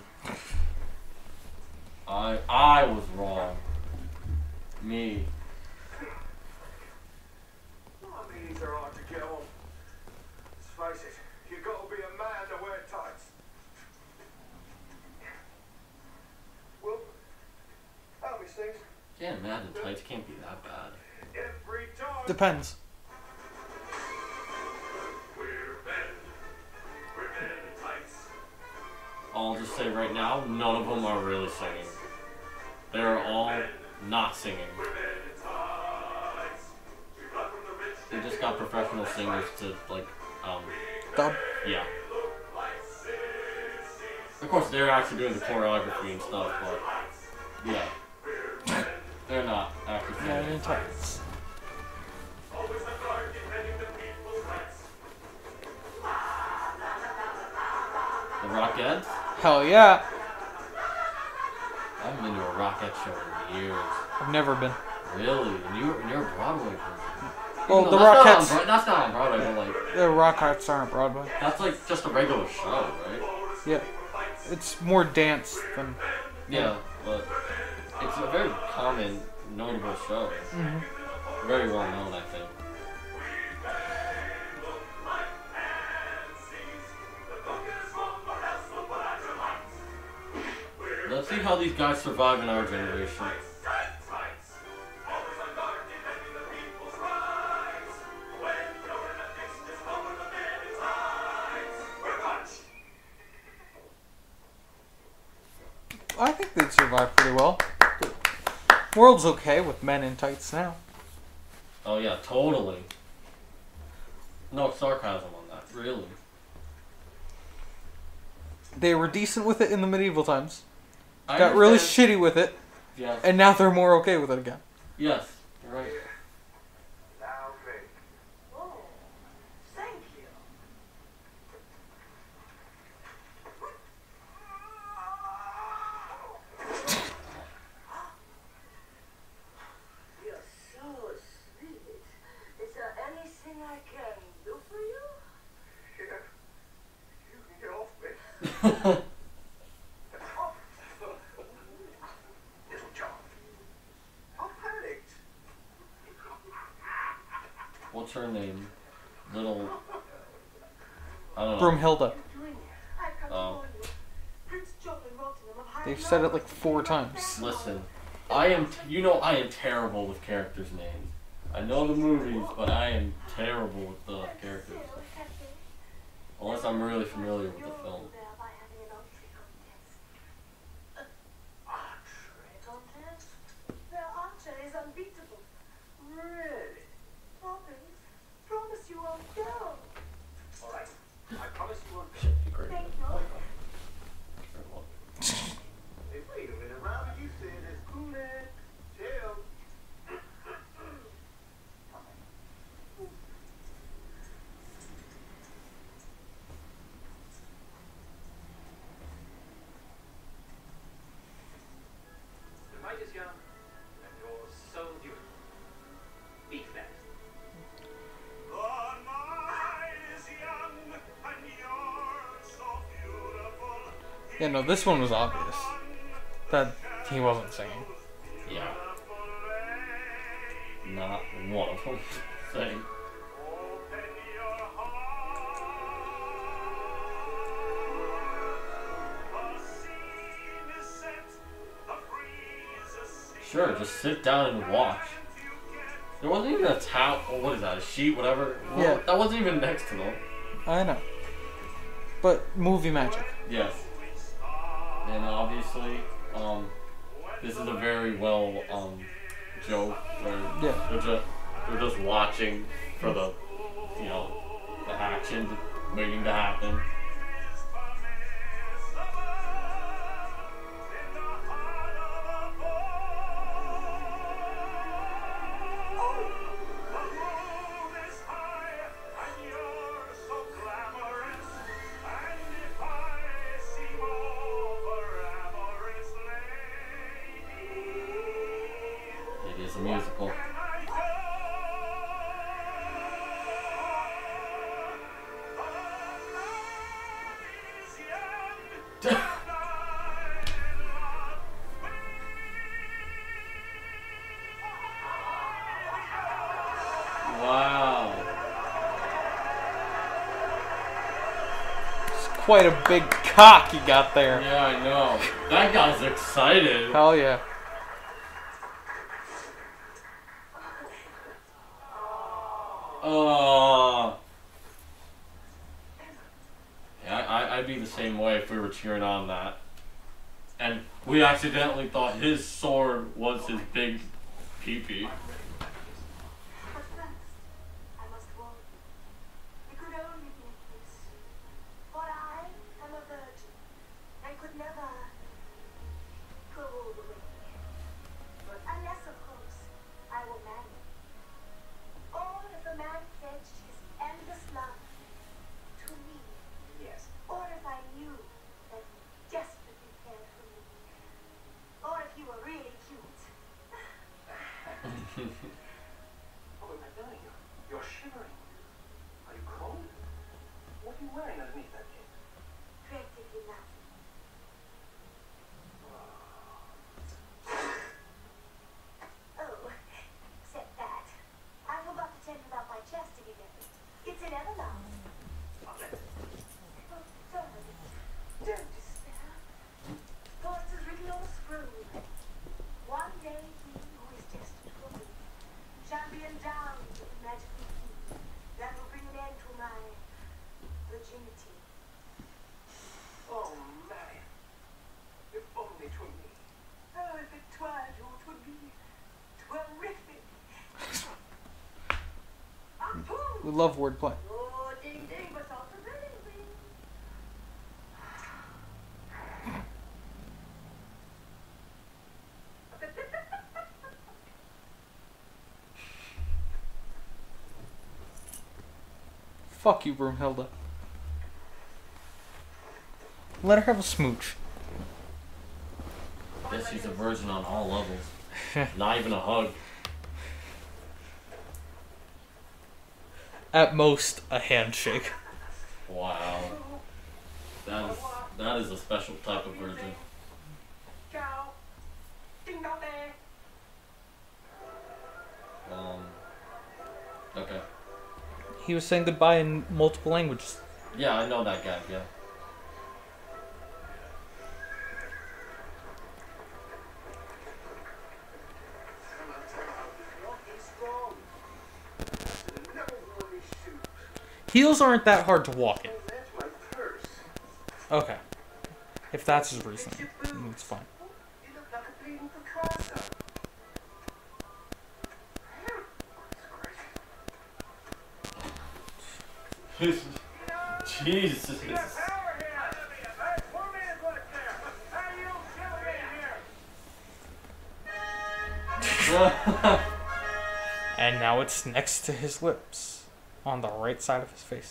I was wrong. Me. I mean, these are hard to get on. Let's face it, you gotta be a man to wear tights. Well, how many things? Can't imagine tights can't be that bad. Every time. Depends. We're men in tights. I'll just say right now, none of them are really singing. They're all not singing. They just got professional singers to Dub. yeah. Of course, they're actually doing the choreography and stuff, but yeah, they're not actually Men singing. in tights. The Rockettes? Hell yeah. I haven't been to a Rockette show in years. I've never been. Really? And you're a Broadway person. Well, Even the though that's Rockettes, not on that's not on Broadway, but like the Rockettes aren't Broadway. that's like just a regular show, right? Yeah. It's more dance than. Yeah, but it's a very common, notable show. Mhm. Very well known, I think. Let's see how these guys survive in our generation. I think they'd survive pretty well. World's okay with men in tights now. Oh yeah, totally. No sarcasm on that, really. They were decent with it in the medieval times. I Got really understand- shitty with it, Yes, and now they're more okay with it again. yes, you're right. Loudly. Oh, thank you. You're so sweet. Is there anything I can do for you? Yeah. You can get off me. Little John. I panicked. What's her name? Little. I don't know. Broomhilda. I've come to Oh. warn you. Prince John and Rottingham have hired They've said it like 4 times. Listen, I am terrible with characters' names. I know the movies, but I am terrible with the characters. Unless I'm really familiar with the film. Their archer is unbeatable. Really? Robbins, promise you won't go. All right. I promise you won't. Shit, great. Thank you. Hey, wait a minute, Robin. You said it's cool and chill. The night is young, and you're so beautiful. Be fast. The night is young, and you're so beautiful. Yeah, no, this one was obvious. That he wasn't singing. Yeah. Not one of them. Saying. Open your heart. The scene is set. The breeze is set. Sure, just sit down and watch. There wasn't even a towel. Oh, what is that? A sheet, whatever. Yeah. That wasn't even next to them. I know. But movie magic. Yes. And obviously, this is a very well joke where Yeah. they're just watching for the the action waiting to happen. quite a big cock you got there. Yeah, I know. That guy's excited. Hell yeah. Yeah, I'd be the same way if we were cheering on that. And we accidentally thought his sword was his big pee-pee. But first, I must warn you. It could only be a kiss. For I am a virgin and could never go all the way. Unless, of course, I will marry. Or if a man pledged his endless love to me. Yes. Or if I knew that he desperately cared for me. Or if you were really cute. Oh, but Magnolia, you're shivering. Are you cold? What are you wearing underneath that cape? Practically nothing. Oh, except that. I forgot to tell you about my chastity method. It's an everlast. Oh, darling, don't despair. For it is written on a scroll. One day he who is destined for me shall be endowed with a magical key that will bring an end to my virginity. Oh, Marion. If only 'twere me. Oh, if it were you, it would be terrific. We love wordplay. Oh, ding ding, but also very bing. Fuck you, Broomhilda. Let her have a smooch. Guess she's a virgin on all levels. Not even a hug. At most, a handshake. Wow. That is a special type of virgin. Ciao. Ding dong there. Okay. He was saying goodbye in multiple languages. Yeah, I know that guy, yeah. Heels aren't that hard to walk in. That's my purse. Okay. If that's his reason, it's fine. You look like a bleeding Picasso. Jesus. And now it's next to his lips, on the right side of his face.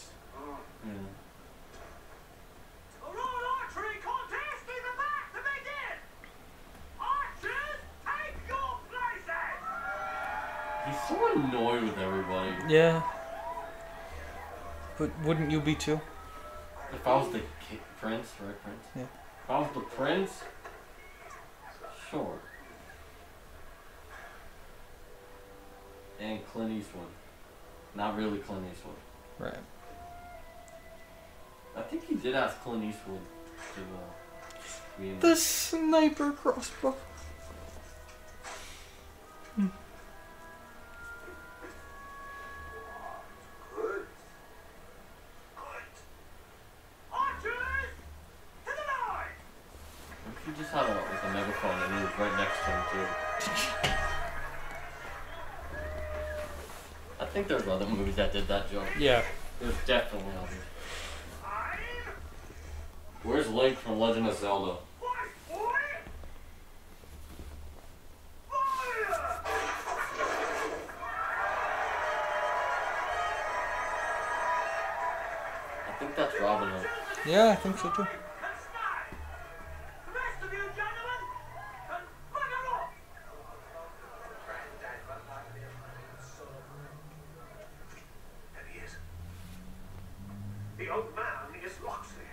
Archery contest is about to begin! Archers, take your places! He's so annoyed with everybody. Yeah. But wouldn't you be too? If I was the prince, right, prince? Yeah. If I was the prince, sure. And Clint Eastwood. Not really Clint Eastwood. Right. I think he did ask Clint Eastwood to be in The sniper crossbow. Good. Archers, to the line! What if he just had like a megaphone and he was right next to him too? I think there's other movies that did that joke. Yeah. There's definitely others. Where's Link from Legend of Zelda? Fight, boy! Fire! I think that's Robin Hood. Yeah, I think so too. And snide! The rest of you gentlemen can bugger off! There he is. The old man is Locksley.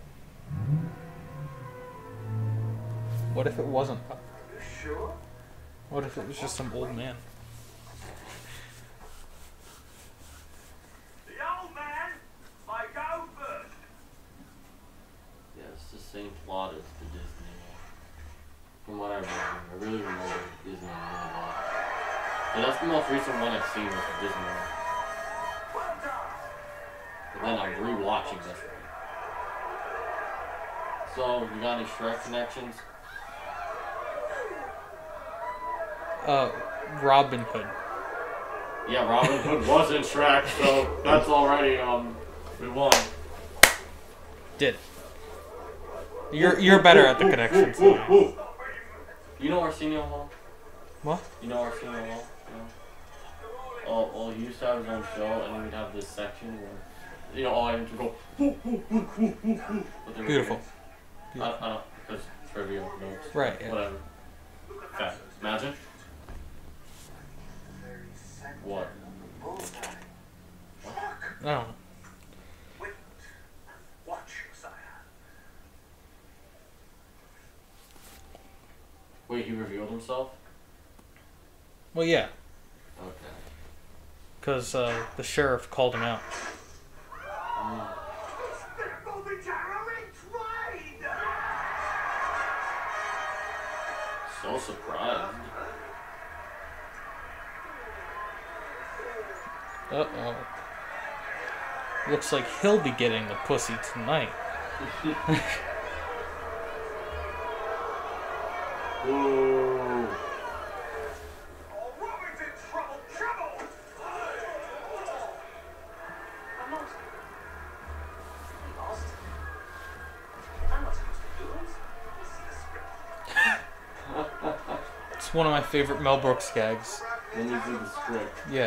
What if it wasn't? You sure? What if it was just some old man? The old man may go first. same plot as the Disney one. From what I remember. I really remember Disney one really well. But that's the most recent one I've seen with the Disney one. But then I'm rewatching this one. So, you got any Shrek connections? Robin Hood. Yeah, Robin Hood was in Shrek, so that's already, we won. Did. You're better at the connections. than me. You know Arsenio Hall? What? You know Arsenio Hall? No? Oh, he used to have his own show, and then we'd have this section where, you know, all I had to go, but they were Beautiful. I don't, because trivia notes. Right, yeah. Whatever. Okay, imagine. What? I don't know. Watch, sire. Wait, he revealed himself? Well, yeah, Okay. because the sheriff called him out. So surprised. Uh-oh. Looks like he'll be getting the pussy tonight. Ooh. Oh, Robin's in trouble! Trouble! I'm not. I'm lost. I'm not supposed to do it. This is the script. It's one of my favorite Mel Brooks gags. Let me do the script. Yeah.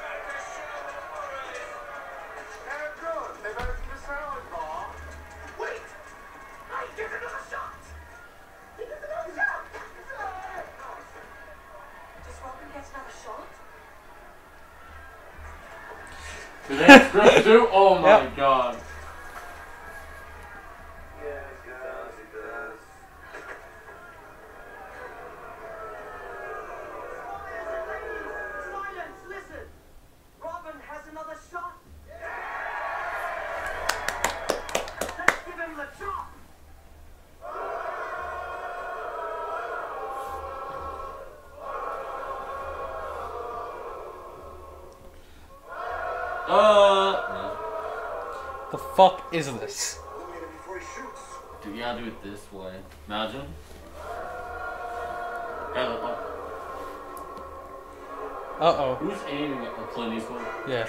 Wait! I get another shot! He gets another shot! Does Robin get another shot? Do they have script too? Oh my Yep. god. Yes, he does, he does. Silence, listen! Robin has another shot! Let's give him the chop! No. The fuck is this? Eliminate him before he shoots. Dude, you gotta do it this way. Imagine. Yeah, look. Uh-oh. Who's aiming at Clint Eastwood? Yeah.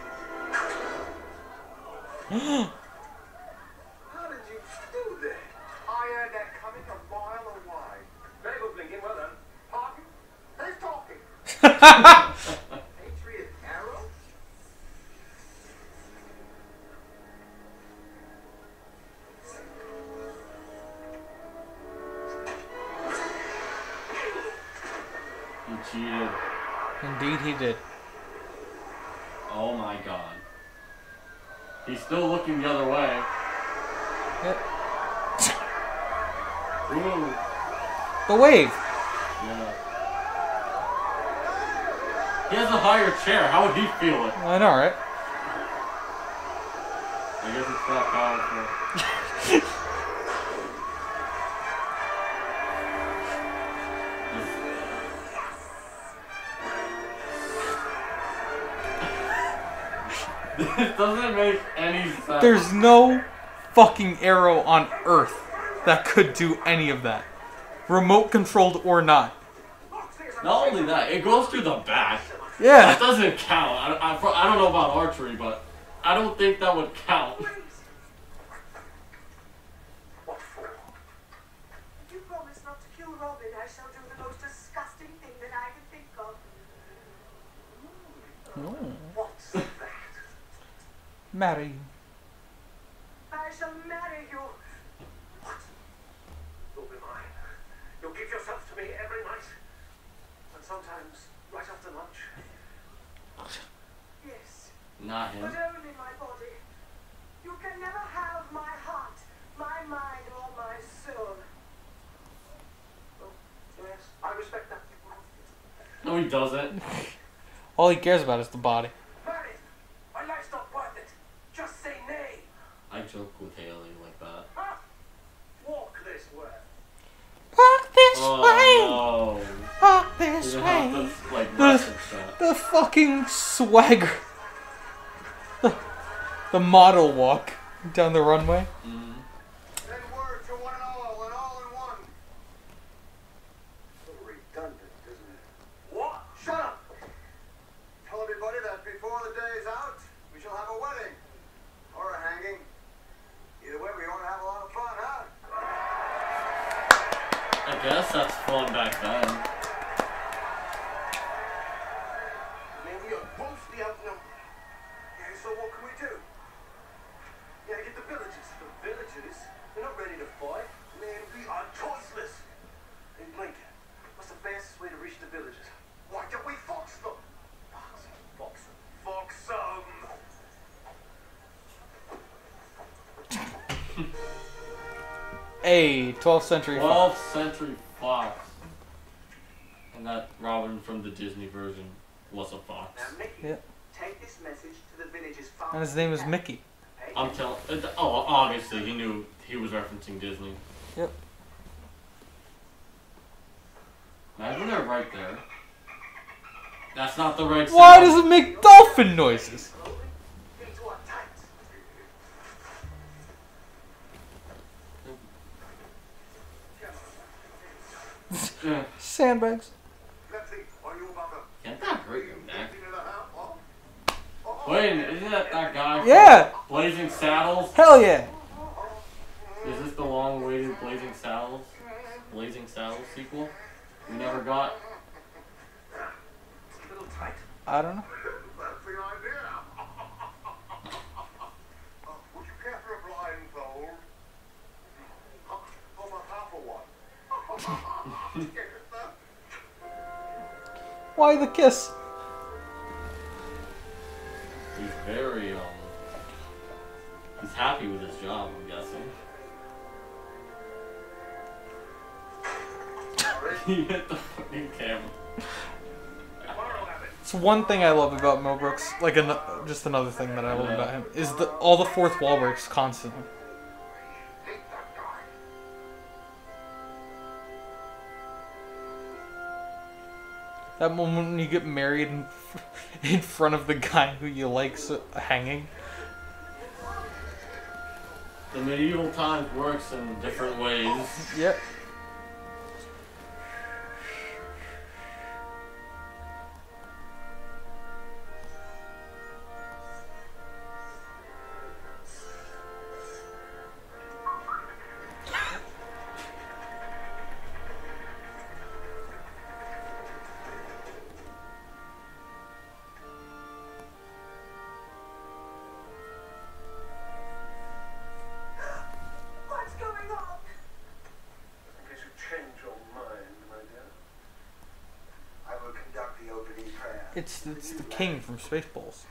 How did you do that? I heard that coming a mile away. Very good, Blinken. Well done. Pardon? Who's talking? Patriot Arrow? He cheated. Indeed he did. Oh my god. He's still looking the other way. Yep. Ooh. The wave. Yeah. He has a higher chair. How would he feel it? I know, right? I guess it's that powerful. This doesn't make any sense. There's no fucking arrow on Earth that could do any of that. Remote controlled or not. Not only that, it goes through the back. Yeah. That doesn't count. I don't know about archery, but I don't think that would count. What for? If you promise not to kill Robin, I shall do the most disgusting thing that I can think of. What's that? Marry you. I shall marry you. What? You'll be mine. You'll give yourself to me every night. And sometimes right after lunch. Yes, Not him. but only my body. You can never have my heart, my mind, or my soul. Oh, yes, I respect that. No, he doesn't. All he cares about is the body. Marry! My life's not worth it. Just say nay. I joke with Haley like that. Huh? this way. Walk this way. Oh Walk no. this You way. have to, like, The- reference that. The fucking swagger. The model walk down the runway. Mhm. Send word to one and all in one. So redundant, isn't it? What? Shut up! Tell everybody that before the day is out, we shall have a wedding. Or a hanging. Either way, we want to have a lot of fun, huh? I guess that's fun back then. Man, we are grossly outnumbered. Yeah, so what can we do? Yeah, get the villagers. The villagers? They're not ready to fight. Man, we are choiceless. Hey, Lincoln, what's the fastest way to reach the villagers? Why don't we fox them? Fox them. Fox them. Hey, 12th century. 12th century fox. And that Robin from the Disney version was a fox. Now, Mickey, Yeah. take this message to the villagers far. And his name is Mickey. I'm telling. Oh, obviously he knew he was referencing Disney. Yep. Imagine they're right there. That's not the right. Why sound. does it make dolphin noises? Get into our tights. Yeah. Sandbags. Lefty, are you about to Can't that hurt your neck? get into the house? Wait, isn't that guy? from Yeah. Blazing Saddles. Hell yeah. Is this the long-awaited Blazing Saddles sequel? We never got. A little tight. I don't know. That's the idea. Would you care for a blindfold? How about half of one? Why the kiss? He's very he's happy with his job, I'm guessing. He hit the fucking camera. It's one thing I love about Mel Brooks, like just another thing that I love about him, is all the fourth wall breaks constantly. That moment when you get married in front of the guy who you like's hanging. The medieval times works in different ways. Yep. What's going on? In case you change your mind, my dear, I will conduct the opening prayer. It's the king from Spaceballs.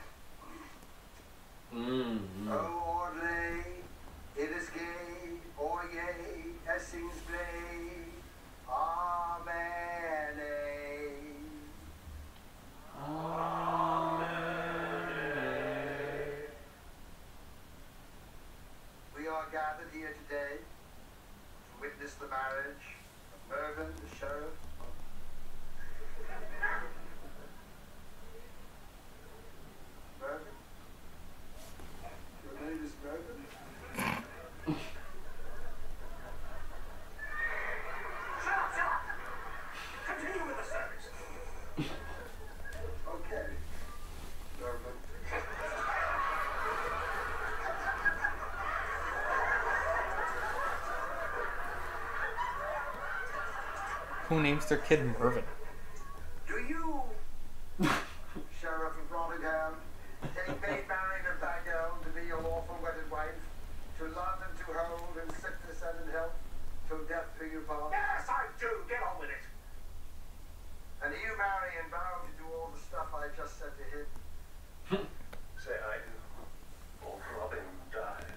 Oh, Orley, it is gay, or yea, Essings blade, Amen. We are gathered here today to witness the marriage of Mervyn, the sheriff. Mervyn? Your name is Mervyn? Shut up! Continue with the service. Okay. Mervyn. Who names their kid Mervyn? Do you, Sheriff of Rottingham, take Maid Marian of Bagel to be your lawful wedded wife, to love and to hold in sickness and in health, till death do you part? Yes, I do. Get on with it. And you, Marian, bound to do all the stuff I just said to him? Say I do, or Robin dies.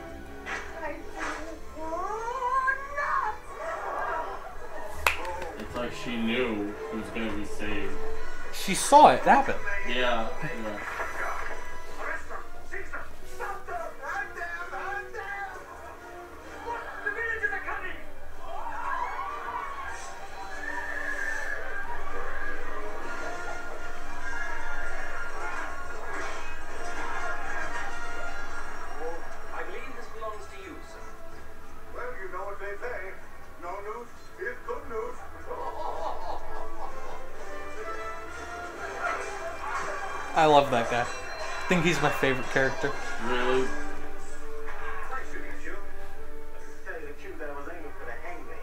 I do not. like she knew he was gonna be saved. She saw it happen. Yeah. Arrest them! Seize them! Stop them! I'm down! I'm down! Look! The villagers are coming! I believe this belongs to you, sir. Well, you know what they say. No news is good news. I love that guy. I think he's my favorite character. Really? Nice shooting at you. To tell you the truth, I was aiming for the hangman.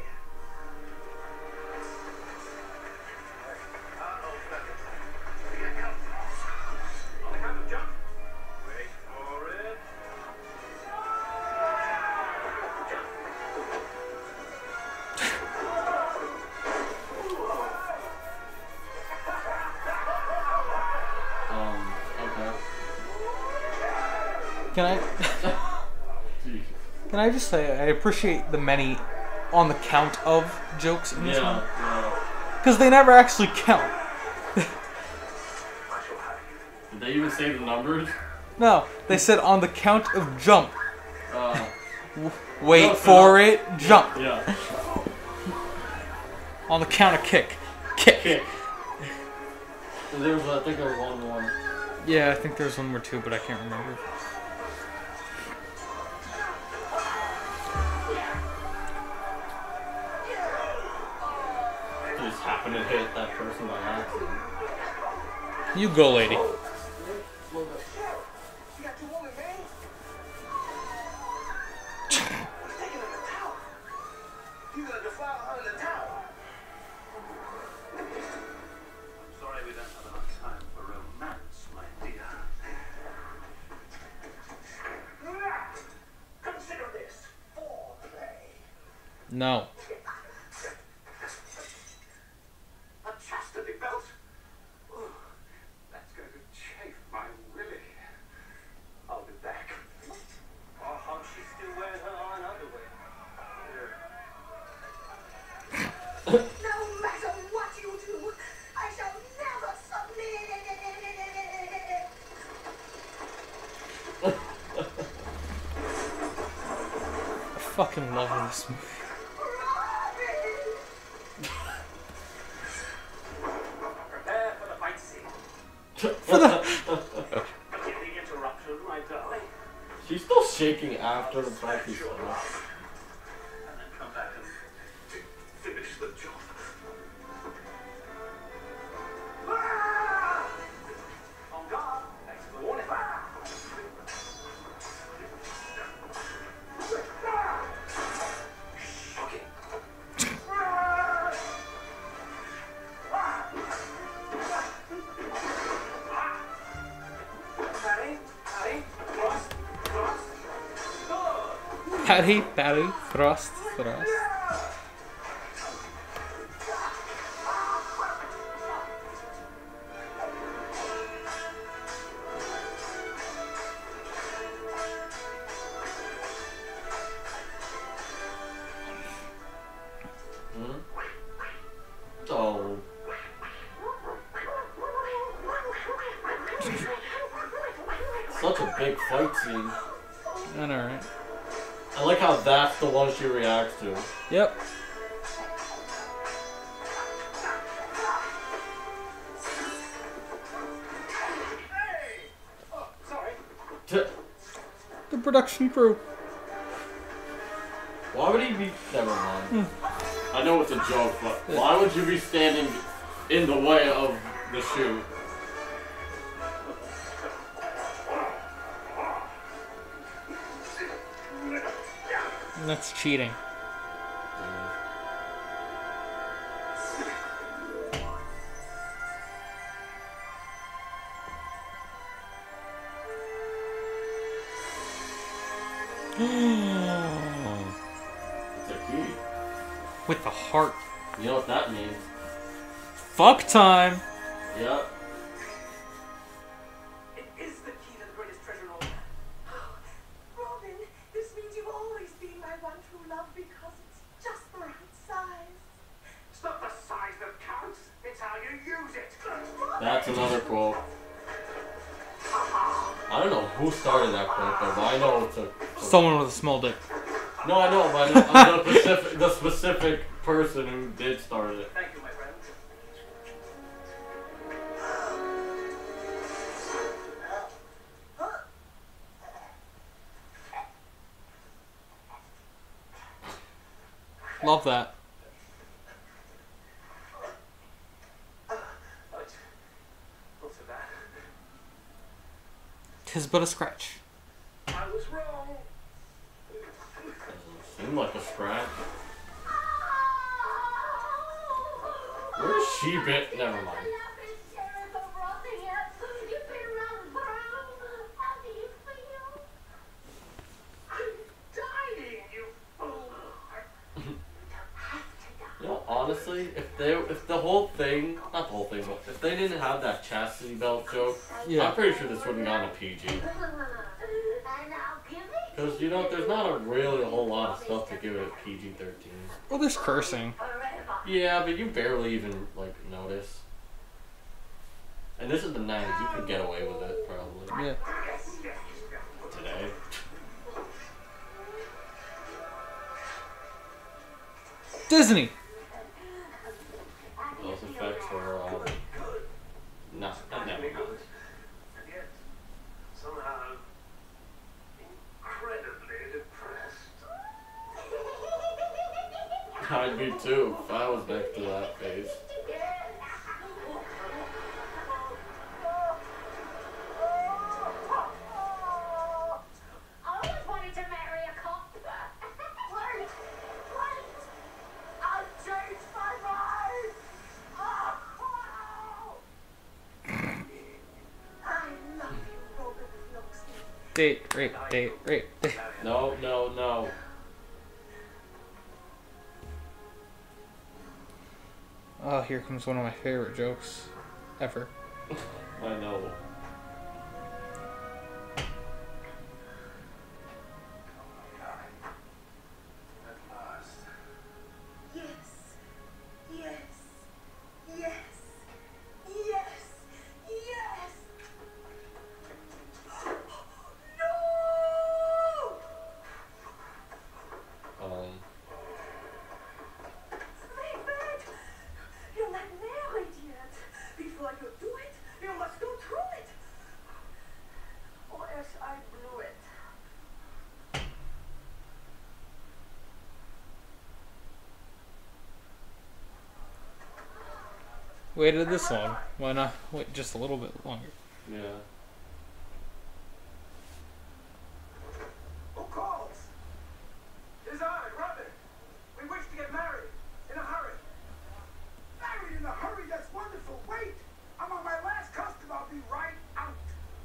Uh-oh, fellas. Here it comes. On the count of jump. Wait for it. Okay. Can I Jeez. can I just say I appreciate the many on the count of jokes in this Yeah, one yeah. because they never actually count. Did they even say the numbers? No, they said on the count of jump. Wait No, for it, jump. Yeah. On the count of kick. Kick. Okay. There was, I think there was one more. Yeah, I think there's one more too, but I can't remember. I just happened to hit that person by accident. You go, lady. You got two women, man. He's taking her to the tower. He's gonna defile her in the tower. I'm sorry we don't have enough time for romance, my dear. Consider this foreplay. No. A chastity belt? Ooh, that's going to chafe my willy. I'll be back. Or how she still wears her iron underwear. No matter what you do, I shall never submit. I fucking love this movie. Prepare for the fight scene. For the Forgive the interruption, my darling. She's still shaking after the fight is Sure. done. And then come back and finish the job. On guard. Thanks for the warning. Okay. Patty, Patty, thrust, thrust. patty, patty, thrust, thrust. Hmm? Oh. Such a big fight scene. I know, right? I like how that's the one she reacts to. Yep. Oh, sorry. The production crew. Why would he be? Never mind. I know it's a joke, but why would you be standing in the way of the shoe? That's cheating. It's a key. With the heart. You know what that means? Fuck time. Yep. It is the key to the greatest treasure in all. Robin, this means you've always been my one true love because it's just the right size. It's not the size That's another quote. I don't know who started that quote though, but I know it's a. Someone with a small dick. No, I know, but I know the specific person who did start it. Thank you, my friend. Love that. Not so bad. 'Tis but a scratch. I was wrong. Seemed like a scratch. Where's she bit? Never mind. You know, honestly, if the whole thing, not the whole thing, but if they didn't have that chastity belt joke, Yeah. I'm pretty sure this wouldn't have gone to PG. Because, you know, there's not really a whole lot of stuff to give it a PG-13. Well, there's cursing. Yeah, but you barely even, like, notice. And this is the 90s, you could get away with it, probably. Yeah. Today. Disney. Those effects were, not never mind. And yet, somehow, incredibly depressed. I'd be too, if I was next to that face. I always wanted to marry a cop. Wait! I've changed my mind! I love you, Robert Loxley. Date, rape, date, rape, date. No, no, no. Oh, here comes one of my favorite jokes ever. I know. At last. Yes. Yes. Yes. Yes. Yes. No! David! You're not married yet. Before you do it, you must go through it. Or else I blew it. Waited this long. Why not wait just a little bit longer? Yeah. Who calls? It's I, Robin. We wish to get married. In a hurry. Married in a hurry? That's wonderful. Wait. I'm on my last custom. I'll be right out.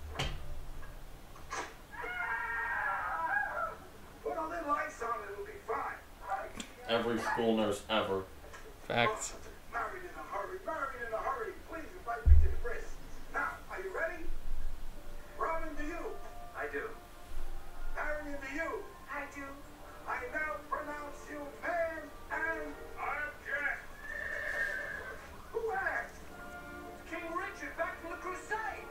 Put all the lights on and it'll be fine. Every school nurse ever. Facts. Married in a hurry. Married in a hurry. Please invite me to the bris. Now, are you ready? Robin, do you? I do. Marion, do you? I do. I now pronounce you man and I object. Who asked? King Richard back from the Crusades.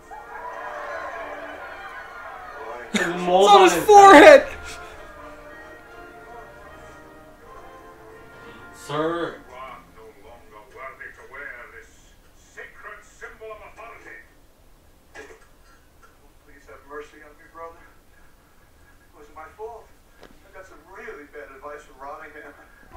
It's on his forehead! Sir, You are no longer worthy to wear this sacred symbol of authority. Please have mercy on me, brother. It wasn't my fault. I got some really bad advice from Rottingham.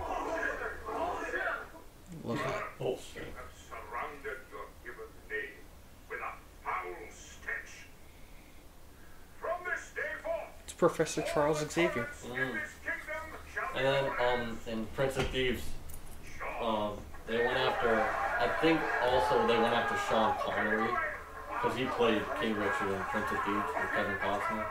Love that. bullshit. You have surrounded your given name with a foul stench. From this day forth, It's Professor Charles Xavier. in this kingdom shall And then, in Prince of Thieves, they went after, I think also they went after Sean Connery, because he played King Richard in Prince of Thieves with Kevin Costner.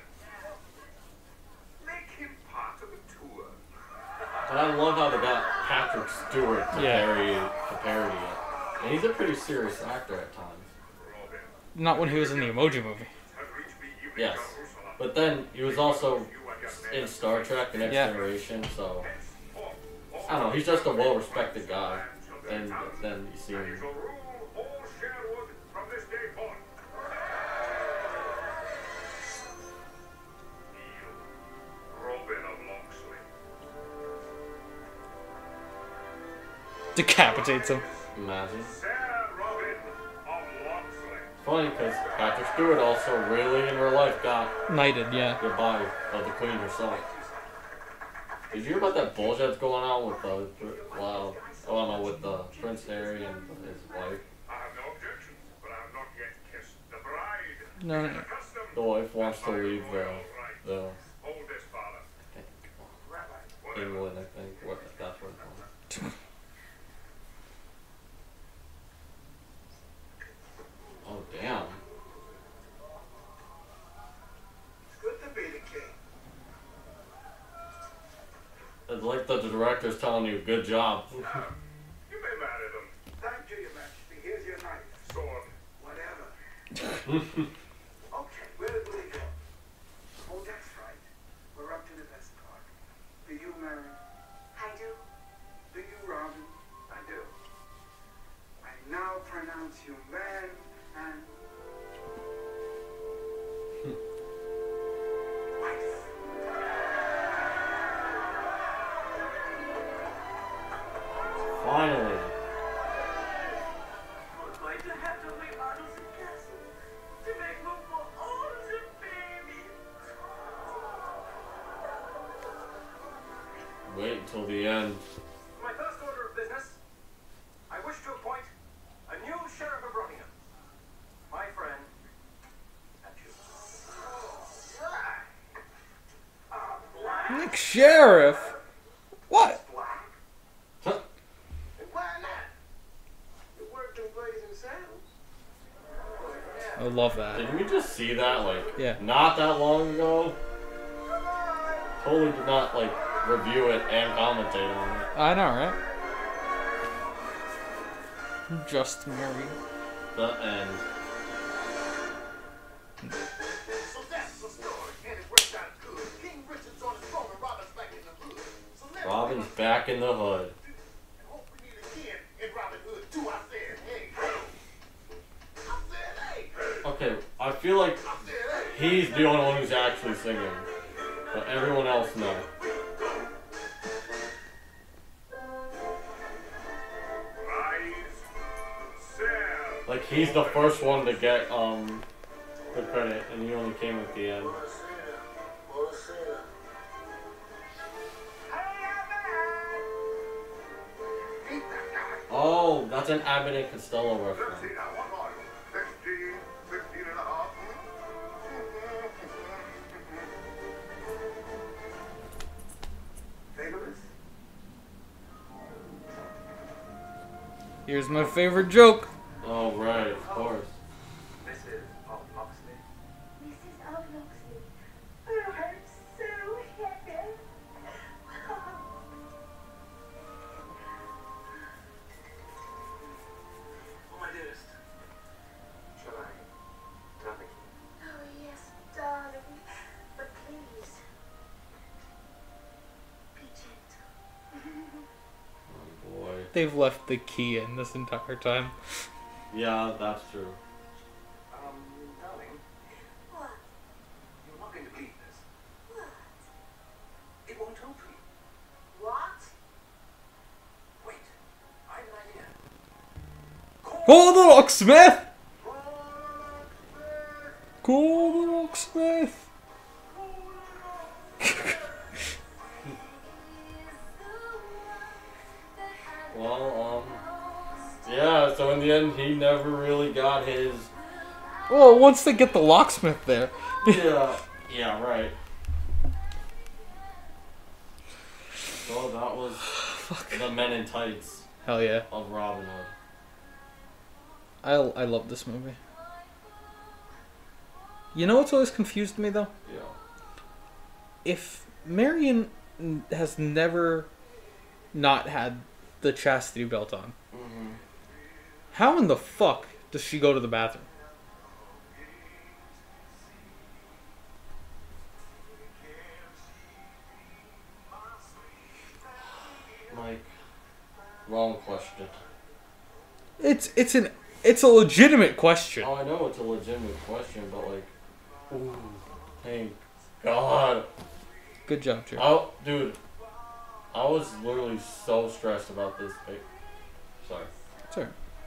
make him part of the tour. But I love how they got Patrick Stewart to Yeah. parody it. And he's a pretty serious actor at times. Not when he was in the Emoji Movie. Yes. But then he was also in Star Trek The Next Yeah. Generation, so I don't know, he's just a well respected guy. And then you see him. Shall rule all Sherwood from Decapitates him. Imagine. Sir Robin of Locksley. Funny because Patrick Stewart also really in real life got Knighted, yeah. the body of the queen herself. Did you hear about that bullshit that's going on with with Prince Harry and his wife? I have no objections, but I have not yet kissed the bride. No, no. Custom. The wife wants to leave the Hold this, father. England, I think. That's what it's called. Oh damn. It's good to be the king. It's like the director's telling you, good job. You may marry them. Thank you, Your Majesty. Here's your knife. Sword. Whatever. Okay, where do we go? Oh, that's right. We're up to the best part. Do you, Mary? I do. Do you, Robin? I do. I now pronounce you man and wife. Finally. We're going to have to remodel the castle to make room for all the babies. Wait until the end. My first order of business, I wish to appoint a new sheriff of Rottingham. My friend, that's you. Nick Sheriff? What? Black? Huh? And why not? You worked in Blazing Saddles. I love that. Didn't we just see that Yeah. not that long ago? Totally did not review it and commentate on it. I know, right? Just married. The end. So that's the story, and it worked out good. King Richard's on his throne and Robin's back in the hood. So let's Robin's back in the hood. and hope we meet again in Robin Hood too. I said, hey. I said, hey. Okay, I feel like I said, hey. he's the only one who's actually singing. But everyone else, no. Rise, sail. He's the first one to get the credit, and he only came at the end. Oh, that's an Abbott and Costello Let's reference. see now, one more. 16, 16 and a half. Famous? Here's my favorite joke. Oh, right, of course. Mrs. Locksley. Mrs. Locksley. Oh, I'm so happy. Oh, my dearest. Shall I? Nothing. Oh, yes, darling. But please, be gentle. Oh, boy. They've left the key in this entire time. Yeah, that's true. Darling, What? you're not going to believe this. What? It won't hold for you. What? Wait, I have an idea. Call the locksmith! Call the locksmith! Well, yeah, so in the end, he never really got his. Well, once they get the locksmith there. Yeah, right. So that was the Men in Tights Hell yeah. of Robin Hood. I love this movie. You know what's always confused me though? Yeah. If Marion has never not had the chastity belt on, Mm-hmm. how in the fuck does she go to the bathroom? Wrong question. It's a legitimate question. Oh, I know it's a legitimate question, but ooh, thank God. Good job, Jerry. Dude, I was literally so stressed about this Sorry.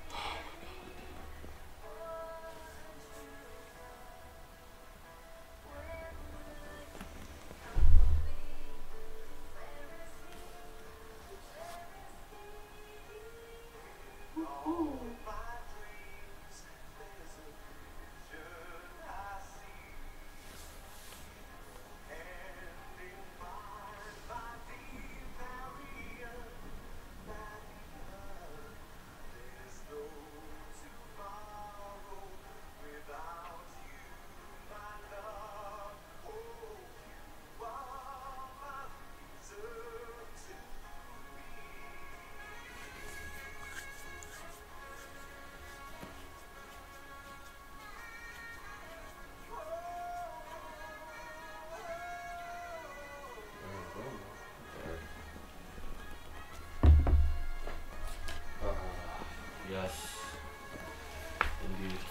Yes. Indeed.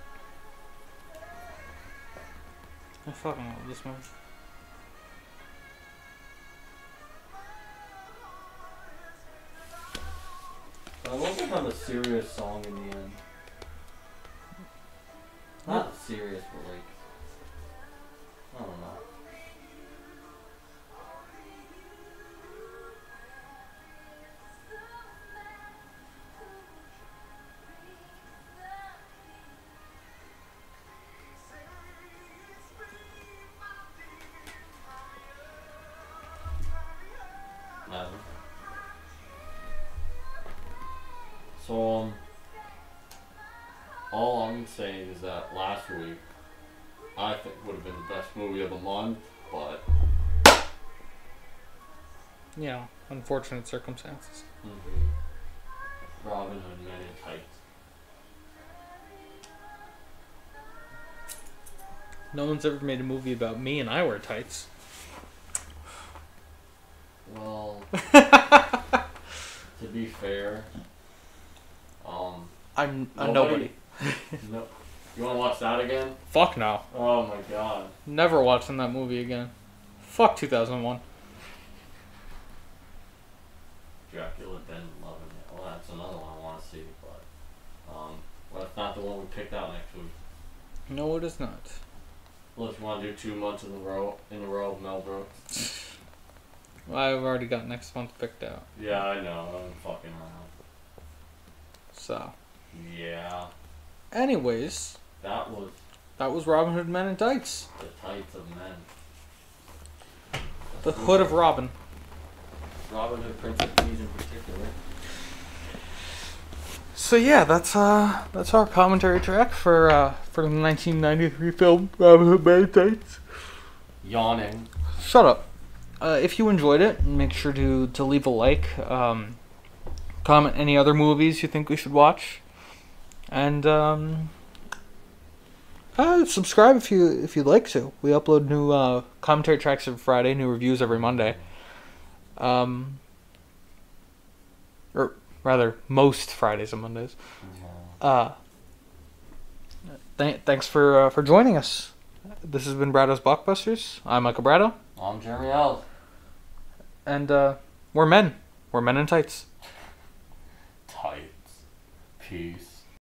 I fucking love this movie. I love to have a serious song in the end. Not serious, but like, I don't know. Never. So, all I'm saying is that last week, I think would have been the best movie of the month, but Yeah, unfortunate circumstances. Robin Hood Men in Tights. No one's ever made a movie about me and I wear tights. Well, to be fair, I'm a Nobody- nobody. no. You want to watch that again? Fuck no. Oh my god. Never watching that movie again. Fuck 2001. Dracula Dead and Loving It. Well, that's another one I want to see, but well, it's not the one we picked out next week. No, it is not. Well, if you want to do 2 months in a row of Mel Brooks. Well, I've already got next month picked out. Yeah, I know. I'm fucking around. So, Yeah, anyways, that was Robin Hood Men in Tights. the Tights of Men. The Hood of Robin. Robin Hood, Prince of Thieves in particular. So yeah, that's our commentary track for the 1993 film Robin Hood Men in Tights. Yawning. Shut up. If you enjoyed it, make sure to leave a like. Comment any other movies you think we should watch, and subscribe if you'd like to. We upload new commentary tracks every Friday, new reviews every Monday. Or rather, most Fridays and Mondays. Thanks for joining us. This has been Brado's Blockbusters. I'm Michael Brado, I'm Jeremy L. and we're men. We're men in tights. Tights. Peace.